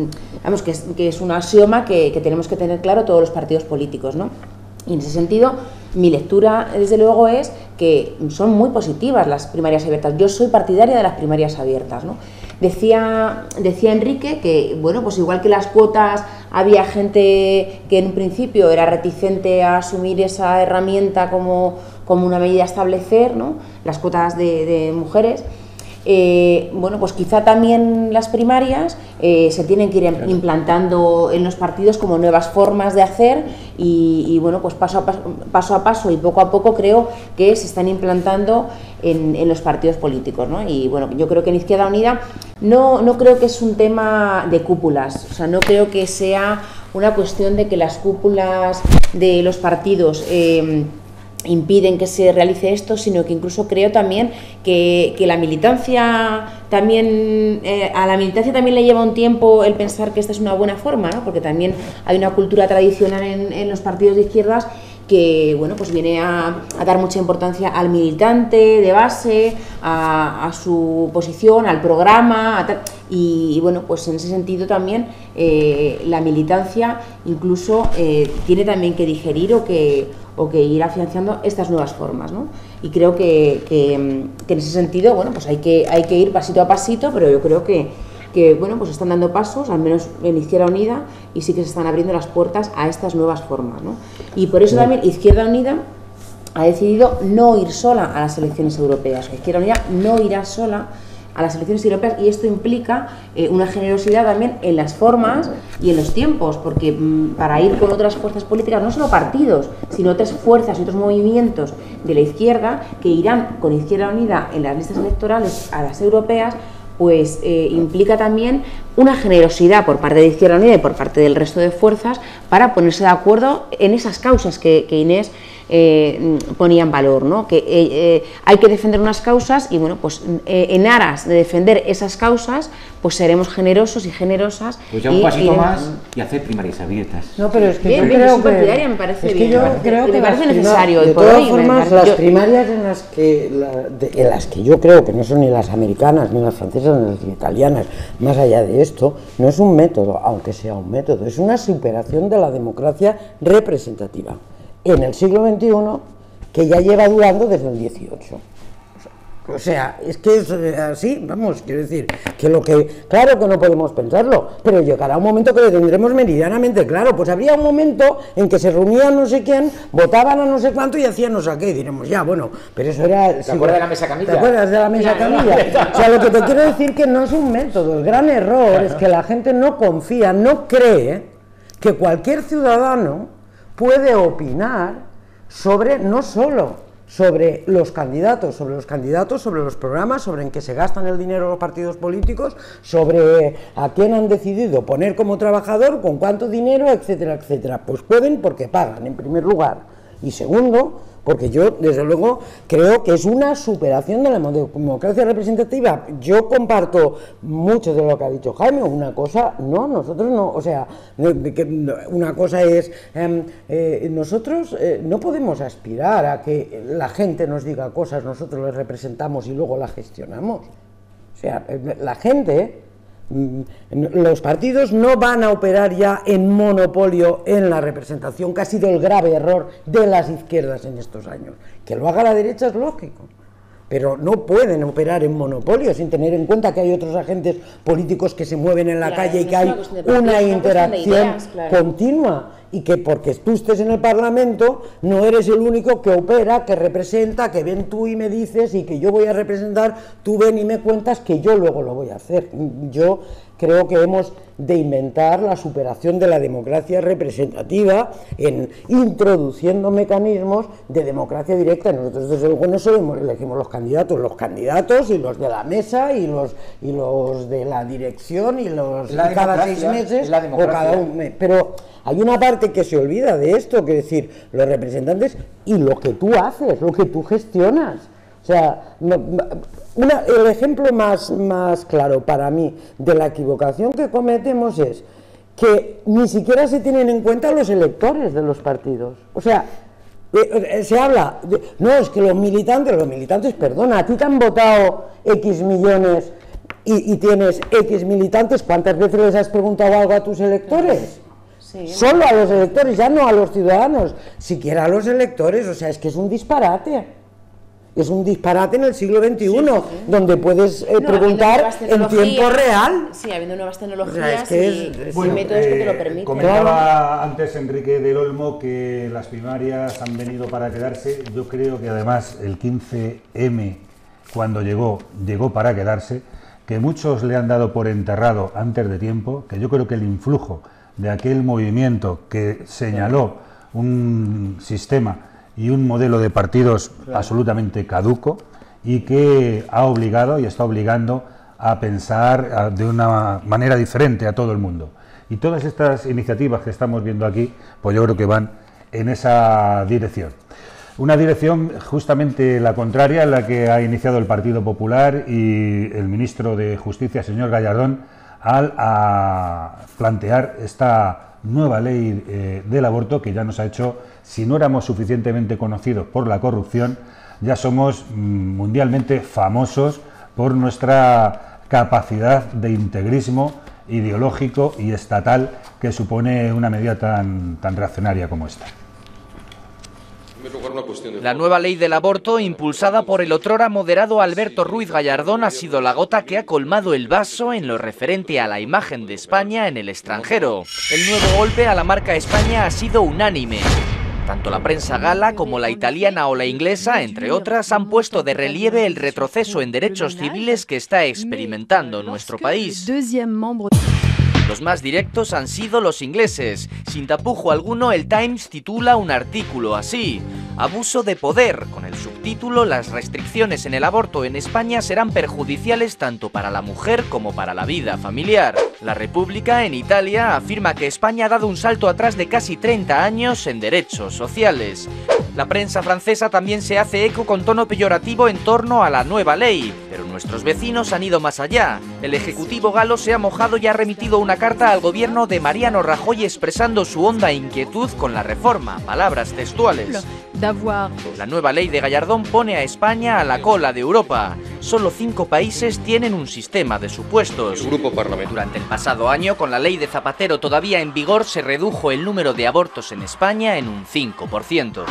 es un axioma que tenemos que tener claro todos los partidos políticos, ¿no? Y en ese sentido, mi lectura, desde luego, es que son muy positivas las primarias abiertas. Yo soy partidaria de las primarias abiertas, ¿no? Decía Enrique que, bueno, pues igual que las cuotas, había gente que en un principio era reticente a asumir esa herramienta como una medida a establecer, ¿no?, las cuotas de mujeres. Bueno, pues quizá también las primarias se tienen que ir implantando en los partidos como nuevas formas de hacer, y bueno, pues paso a paso y poco a poco creo que se están implantando en los partidos políticos, ¿no? Y bueno, yo creo que en Izquierda Unida no creo que es un tema de cúpulas, o sea, no creo que sea una cuestión de que las cúpulas de los partidos impiden que se realice esto, sino que incluso creo también que la militancia también, a la militancia también le lleva un tiempo el pensar que esta es una buena forma, ¿no?, porque también hay una cultura tradicional en los partidos de izquierdas que, bueno, pues viene a dar mucha importancia al militante de base, a su posición, al programa, y bueno, pues en ese sentido también la militancia incluso tiene también que digerir o que ir afianzando estas nuevas formas, ¿no? Y creo que en ese sentido, bueno, pues hay que ir pasito a pasito, pero yo creo que bueno, pues están dando pasos, al menos en Izquierda Unida, y sí que se están abriendo las puertas a estas nuevas formas, ¿no? Y por eso también Izquierda Unida ha decidido no ir sola a las elecciones europeas. Izquierda Unida no irá sola a las elecciones europeas, y esto implica una generosidad también en las formas y en los tiempos, porque para ir con otras fuerzas políticas, no solo partidos, sino otras fuerzas y otros movimientos de la izquierda que irán con Izquierda Unida en las listas electorales a las europeas, pues implica también una generosidad por parte de Izquierda Unida y por parte del resto de fuerzas para ponerse de acuerdo en esas causas que Inés ponía en valor, ¿no? Que hay que defender unas causas y bueno, pues en aras de defender esas causas, pues seremos generosos y generosas. Pues ya un pasito más y hacer primarias abiertas. No, pero es que bien, yo bien, creo yo soy partidaria, me parece es que bien, yo me parece, creo que me parece las necesario. de y por todas hoy formas, las primarias en las que yo creo que no son ni las americanas, ni las francesas, ni las italianas, más allá de esto, no es un método, aunque sea un método, es una superación de la democracia representativa en el siglo XXI, que ya lleva durando desde el XVIII. O sea, es que es así, vamos, quiero decir, que lo que, claro que no podemos pensarlo, pero llegará un momento que lo tendremos meridianamente claro. Pues habría un momento en que se reunían no sé quién, votaban a no sé cuánto y hacían no sé qué, y diremos, ya, bueno, pero eso era... ¿Te acuerdas de la mesa camilla? ¿Te acuerdas de la mesa camilla? O sea, lo que te quiero decir que no es un método, el gran error es que la gente no confía, no cree que cualquier ciudadano puede opinar sobre, no solo sobre los candidatos, sobre los programas, sobre en qué se gastan el dinero los partidos políticos, sobre a quién han decidido poner como trabajador, con cuánto dinero, etcétera, etcétera. Pues pueden porque pagan, en primer lugar. Y segundo, porque yo, desde luego, creo que es una superación de la democracia representativa. Yo comparto mucho de lo que ha dicho Jaime. Una cosa, no, nosotros no, o sea, una cosa es, nosotros no podemos aspirar a que la gente nos diga cosas, nosotros les representamos y luego las gestionamos. O sea, la gente... Los partidos no van a operar ya en monopolio en la representación, que ha sido el grave error de las izquierdas en estos años. Que lo haga la derecha es lógico, pero no pueden operar en monopolio sin tener en cuenta que hay otros agentes políticos que se mueven en la calle y que hay una interacción continua, y que porque tú estés en el Parlamento no eres el único que opera, que representa, que ven tú y me dices y que yo voy a representar, tú ven y me cuentas que yo luego lo voy a hacer. Yo creo que hemos de inventar la superación de la democracia representativa en introduciendo mecanismos de democracia directa. Nosotros desde luego no solo elegimos los candidatos y los de la mesa y los de la dirección y los cada 6 meses o cada un mes, pero hay una parte que se olvida de esto, que es decir, los representantes y lo que tú haces, lo que tú gestionas. O sea, el ejemplo más claro para mí de la equivocación que cometemos es que ni siquiera se tienen en cuenta los electores de los partidos. O sea, se habla, no, es que los militantes, perdona, a ti te han votado X millones y tienes X militantes, ¿cuántas veces les has preguntado algo a tus electores? Sí. Solo a los electores, ya no a los ciudadanos, siquiera a los electores. O sea, es que es un disparate. Es un disparate en el siglo XXI, donde puedes preguntar en tiempo real. Sí, habiendo nuevas tecnologías, o sea, es que y métodos que te lo permiten. Comentaba antes Enrique del Olmo que las primarias han venido para quedarse. Yo creo que además el 15M, cuando llegó para quedarse, que muchos le han dado por enterrado antes de tiempo, que yo creo que el influjo de aquel movimiento que señaló un sistema y un modelo de partidos absolutamente caduco y que ha obligado y está obligando a pensar de una manera diferente a todo el mundo. Y todas estas iniciativas que estamos viendo aquí, pues yo creo que van en esa dirección. Una dirección justamente la contraria a la que ha iniciado el Partido Popular y el ministro de Justicia, señor Gallardón, al plantear esta nueva ley del aborto, que ya nos ha hecho, si no éramos suficientemente conocidos por la corrupción, ya somos mundialmente famosos por nuestra capacidad de integrismo ideológico y estatal que supone una medida tan reaccionaria como esta. La nueva ley del aborto, impulsada por el otrora moderado Alberto Ruiz Gallardón, ha sido la gota que ha colmado el vaso en lo referente a la imagen de España en el extranjero. El nuevo golpe a la marca España ha sido unánime. Tanto la prensa gala como la italiana o la inglesa, entre otras, han puesto de relieve el retroceso en derechos civiles que está experimentando nuestro país. Los más directos han sido los ingleses. Sin tapujo alguno, el Times titula un artículo así: abuso de poder, con el subtítulo: las restricciones en el aborto en España serán perjudiciales tanto para la mujer como para la vida familiar. La República, en Italia, afirma que España ha dado un salto atrás de casi 30 años en derechos sociales. La prensa francesa también se hace eco con tono peyorativo en torno a la nueva ley, pero nuestros vecinos han ido más allá. El Ejecutivo galo se ha mojado y ha remitido una carta al gobierno de Mariano Rajoy expresando su honda inquietud con la reforma, palabras textuales. La nueva ley de Gallardón pone a España a la cola de Europa. Solo 5 países tienen un sistema de supuestos. Durante el pasado año, con la ley de Zapatero todavía en vigor, se redujo el número de abortos en España en un 5%.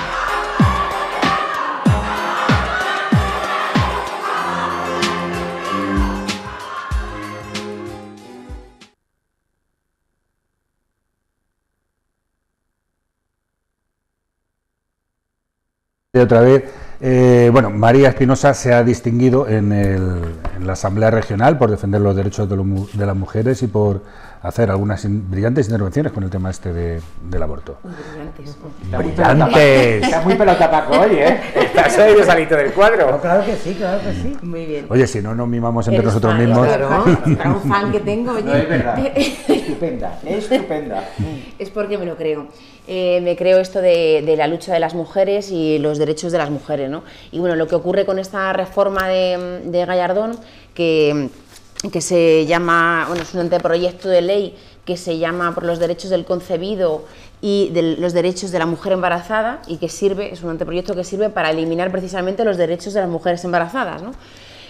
Otra vez, bueno, María Espinosa se ha distinguido en la Asamblea Regional por defender los derechos de las mujeres y por hacer algunas brillantes intervenciones con el tema este del aborto. ¡Brillantes! Está muy pelotapaco hoy, ¿eh? Estás hoy de salito del cuadro. No, claro que sí, claro que sí. Muy bien. Oye, si no nos mimamos entre nosotros fan, mismos... Claro, un fan que tengo, oye. No, es verdad. Estupenda, estupenda. Es porque me lo creo. Me creo esto de la lucha de las mujeres y los derechos de las mujeres, ¿no? Y bueno, lo que ocurre con esta reforma de Gallardón, que se llama, bueno, es un anteproyecto de ley que se llama por los derechos del concebido y de los derechos de la mujer embarazada, y que sirve, es un anteproyecto que sirve para eliminar precisamente los derechos de las mujeres embarazadas, ¿no?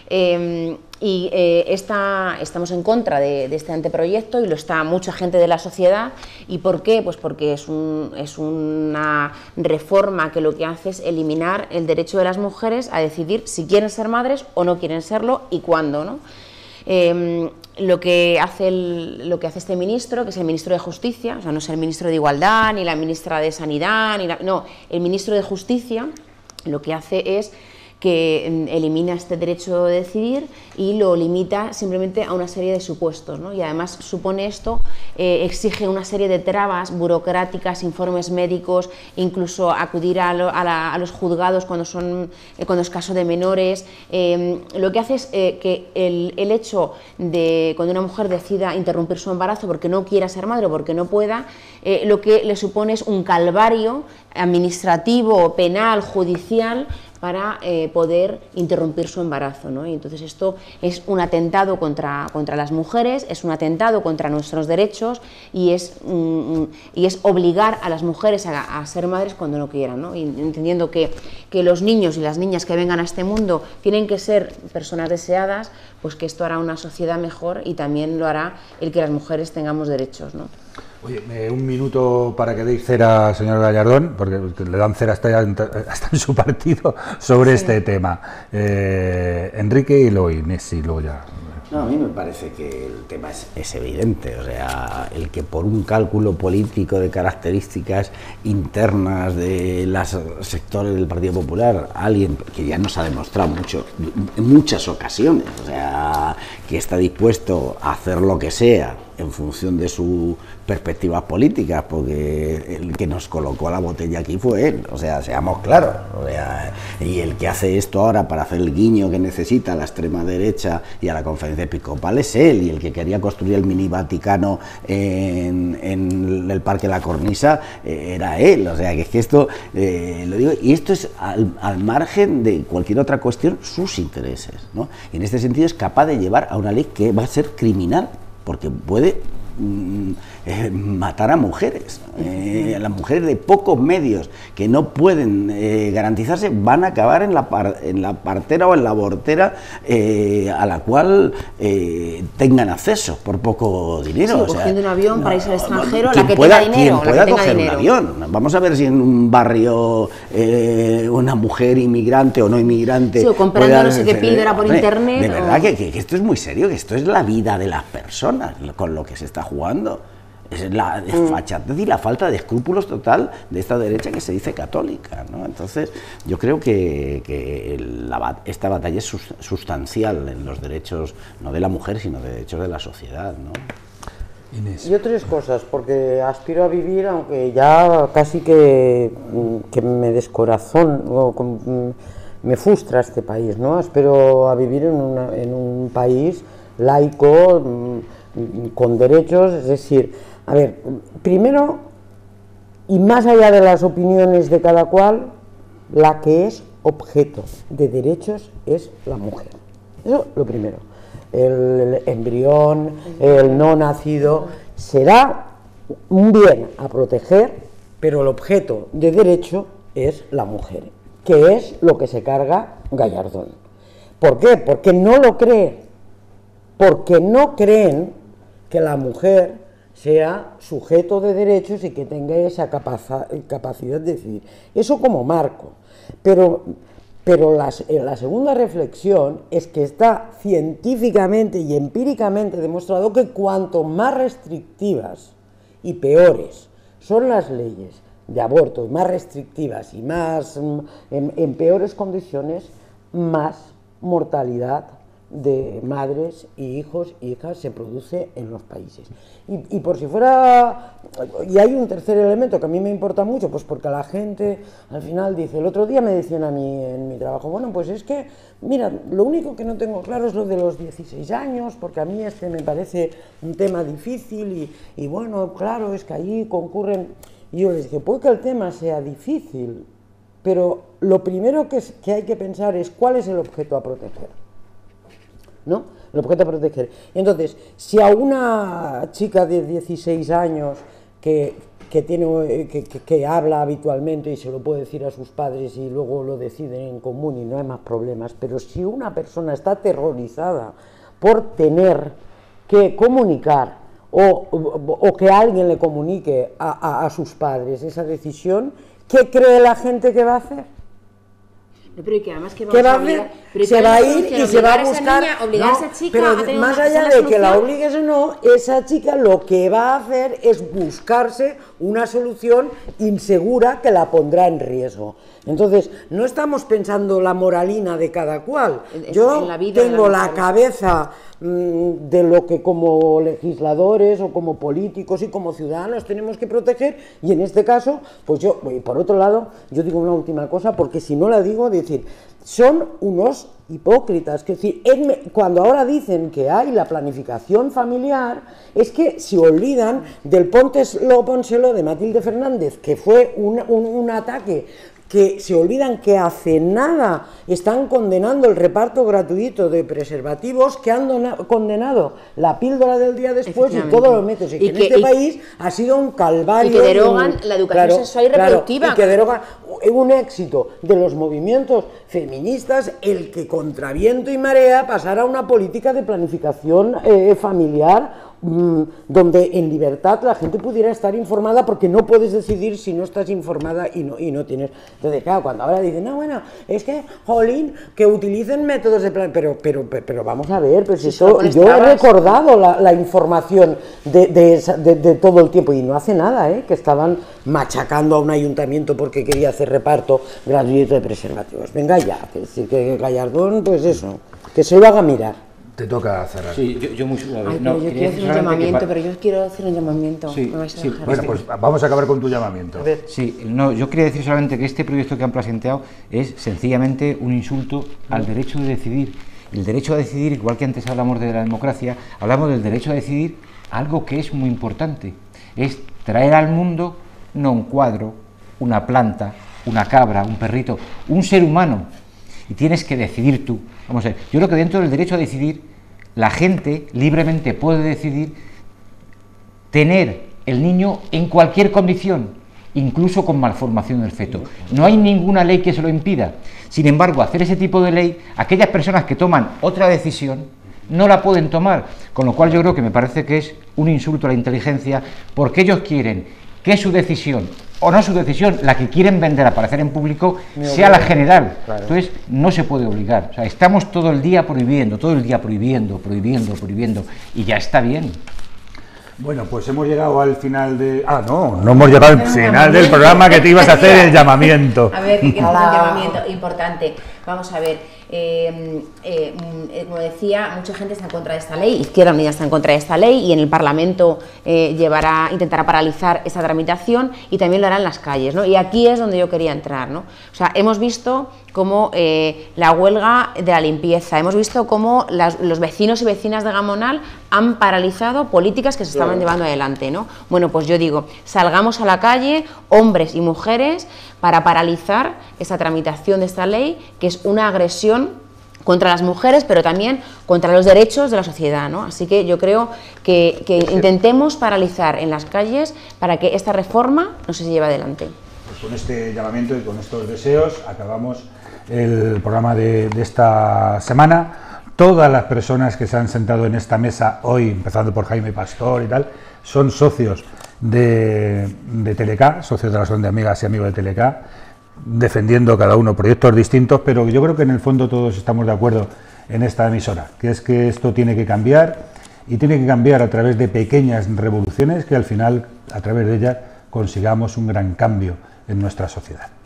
Estamos en contra de este anteproyecto, y lo está mucha gente de la sociedad. ¿Y por qué? Pues porque es una reforma que lo que hace es eliminar el derecho de las mujeres a decidir si quieren ser madres o no quieren serlo y cuándo, ¿no? Lo que hace este ministro, que es el ministro de Justicia, o sea, no es el ministro de Igualdad, ni la ministra de Sanidad, no, el ministro de Justicia, lo que hace es que elimina este derecho de decidir y lo limita simplemente a una serie de supuestos, ¿no? Y además supone esto, exige una serie de trabas burocráticas, informes médicos, incluso acudir a los juzgados cuando es caso de menores. Lo que hace es que el hecho de cuando una mujer decida interrumpir su embarazo porque no quiera ser madre o porque no pueda, lo que le supone es un calvario administrativo, penal, judicial, para poder interrumpir su embarazo, ¿no? Y entonces esto es un atentado contra las mujeres, es un atentado contra nuestros derechos, y es obligar a las mujeres a ser madres cuando no quieran, ¿no? Y entendiendo que los niños y las niñas que vengan a este mundo tienen que ser personas deseadas, pues que esto hará una sociedad mejor, y también lo hará el que las mujeres tengamos derechos, ¿no? Oye, un minuto para que deis cera, señor Gallardón, porque le dan cera hasta en su partido sobre este tema. Enrique y luego Inés, y luego ya... No, a mí me parece que el tema es evidente, o sea, el que por un cálculo político de características internas de los sectores del Partido Popular, alguien que ya nos ha demostrado en muchas ocasiones, o sea, que está dispuesto a hacer lo que sea en función de sus perspectivas políticas, porque el que nos colocó a la botella aquí fue él, o sea, seamos claros, o sea, y el que hace esto ahora para hacer el guiño que necesita a la extrema derecha y a la conferencia episcopal es él, y el que quería construir el mini Vaticano en el Parque La Cornisa era él, o sea, que es que esto, lo digo, y esto es al margen de cualquier otra cuestión, sus intereses, ¿no? Y en este sentido es capaz de llevar a una ley que va a ser criminal, porque puede matar a mujeres. Las mujeres de pocos medios que no pueden garantizarse van a acabar en la partera o en la abortera a la cual tengan acceso por poco dinero. Sí, o cogiendo un avión para irse al extranjero, la que tenga dinero. Quien pueda coger un avión. Vamos a ver si en un barrio una mujer inmigrante o no inmigrante... Sí, o comprando no sé qué píldora por internet. De verdad que esto es muy serio, que esto es la vida de las personas con lo que se está jugando. es la desfachatez y la falta de escrúpulos total de esta derecha que se dice católica, ¿no? Entonces, yo creo que esta batalla es sustancial en los derechos, no de la mujer, sino de derechos de la sociedad, ¿no? Inés. Yo tres cosas, porque aspiro a vivir, aunque ya casi que me descorazón, me frustra este país, ¿no? Aspiro a vivir en un país laico, con derechos, es decir, a ver, primero, y más allá de las opiniones de cada cual, la que es objeto de derechos es la mujer. Eso lo primero. El embrión, el no nacido, será un bien a proteger, pero el objeto de derecho es la mujer, que es lo que se carga Gallardón. ¿Por qué? Porque no lo cree, porque no creen que la mujer sea sujeto de derechos y que tenga esa capacidad de decidir. Eso como marco, pero la segunda reflexión es que está científicamente y empíricamente demostrado que cuanto más restrictivas y peores son las leyes de aborto, más restrictivas y más en peores condiciones, más mortalidad de madres y hijos y hijas se produce en los países. Y por si fuera, y hay un tercer elemento que a mí me importa mucho, pues porque la gente al final dice, el otro día me decían a mí en mi trabajo, bueno, pues es que, mira, lo único que no tengo claro es lo de los 16 años, porque a mí me parece un tema difícil y bueno, claro, es que allí concurren, y yo les dije, puede que el tema sea difícil, pero lo primero que hay que pensar es cuál es el objeto a proteger, ¿no? El objeto a proteger. Entonces, si a una chica de 16 años que habla habitualmente y se lo puede decir a sus padres y luego lo deciden en común y no hay más problemas, pero si una persona está aterrorizada por tener que comunicar o que alguien le comunique a sus padres esa decisión, ¿qué cree la gente que va a hacer? No, pero que además que ¿qué va a hacer? Se va a ir y se va a buscar, obligar a esa chica pero a tener más una allá de solución. que la obligues o no, esa chica lo que va a hacer es buscarse una solución insegura que la pondrá en riesgo. Entonces, no estamos pensando la moralina de cada cual. Yo tengo la cabeza de lo que como legisladores o como políticos y como ciudadanos tenemos que proteger, y en este caso, pues yo, y por otro lado, yo digo una última cosa, porque si no la digo, decir, son unos hipócritas, que decir, cuando ahora dicen que hay la planificación familiar, es que se olvidan del pónselo de Matilde Fernández, que fue un ataque, que se olvidan que hace nada están condenando el reparto gratuito de preservativos, que han condenado la píldora del día después y todos los métodos, y que en este país ha sido un calvario. Y que derogan la educación sexual y reproductiva. Y que derogan un éxito de los movimientos feministas, el que contra viento y marea pasara a una política de planificación familiar, donde en libertad la gente pudiera estar informada, porque no puedes decidir si no estás informada y no tienes. Entonces, claro, cuando ahora dicen, no, bueno, es que, jolín, que utilicen métodos de plan, pero vamos a ver, pues yo he recordado la información de todo el tiempo, y no hace nada, que estaban machacando a un ayuntamiento porque quería hacer reparto gratuito de preservativos. Venga ya, que Gallardón, pues eso, que se lo haga mirar. Te toca cerrar. Sí, yo muy suave. Yo quiero hacer un llamamiento, pero yo quiero hacer un llamamiento. Sí, sí. Bueno, pues vamos a acabar con tu llamamiento. Sí, no, yo quería decir solamente que este proyecto que han planteado es sencillamente un insulto al derecho de decidir. El derecho a decidir, igual que antes hablamos de la democracia, hablamos del derecho a decidir algo que es muy importante. Es traer al mundo no un cuadro, una planta, una cabra, un perrito, un ser humano. Y tienes que decidir tú. Vamos a ver, yo creo que dentro del derecho a decidir, la gente libremente puede decidir tener el niño en cualquier condición, incluso con malformación del feto. No hay ninguna ley que se lo impida. Sin embargo, hacer ese tipo de ley, aquellas personas que toman otra decisión no la pueden tomar, con lo cual yo creo que me parece que es un insulto a la inteligencia, porque ellos quieren que su decisión, o no su decisión, la que quieren vender, aparecer en público, sea la general. Claro. Entonces, no se puede obligar. O sea, estamos todo el día prohibiendo, y ya está bien. Bueno, pues hemos llegado al final de... Ah, no hemos llegado al final del programa, que te ibas a hacer el llamamiento. A ver, que es un llamamiento importante. Vamos a ver, como decía, mucha gente está en contra de esta ley, Izquierda Unida está en contra de esta ley y en el Parlamento intentará paralizar esta tramitación y también lo hará en las calles, ¿no? Y aquí es donde yo quería entrar, ¿no? O sea, hemos visto cómo la huelga de la limpieza, hemos visto cómo los vecinos y vecinas de Gamonal han paralizado políticas que se estaban llevando adelante, ¿no? Bueno, pues yo digo, salgamos a la calle, hombres y mujeres, para paralizar esta tramitación de esta ley, que es una agresión contra las mujeres, pero también contra los derechos de la sociedad, ¿no? Así que yo creo que intentemos paralizar en las calles para que esta reforma no se lleve adelante. Pues con este llamamiento y con estos deseos acabamos el programa de esta semana. Todas las personas que se han sentado en esta mesa hoy, empezando por Jaime Pastor y tal, son socios de Teleca, socios de la Asociación de Amigas y Amigos de Teleca, defendiendo cada uno proyectos distintos, pero yo creo que en el fondo todos estamos de acuerdo en esta emisora, que es que esto tiene que cambiar, y tiene que cambiar a través de pequeñas revoluciones que al final, a través de ellas, consigamos un gran cambio en nuestra sociedad.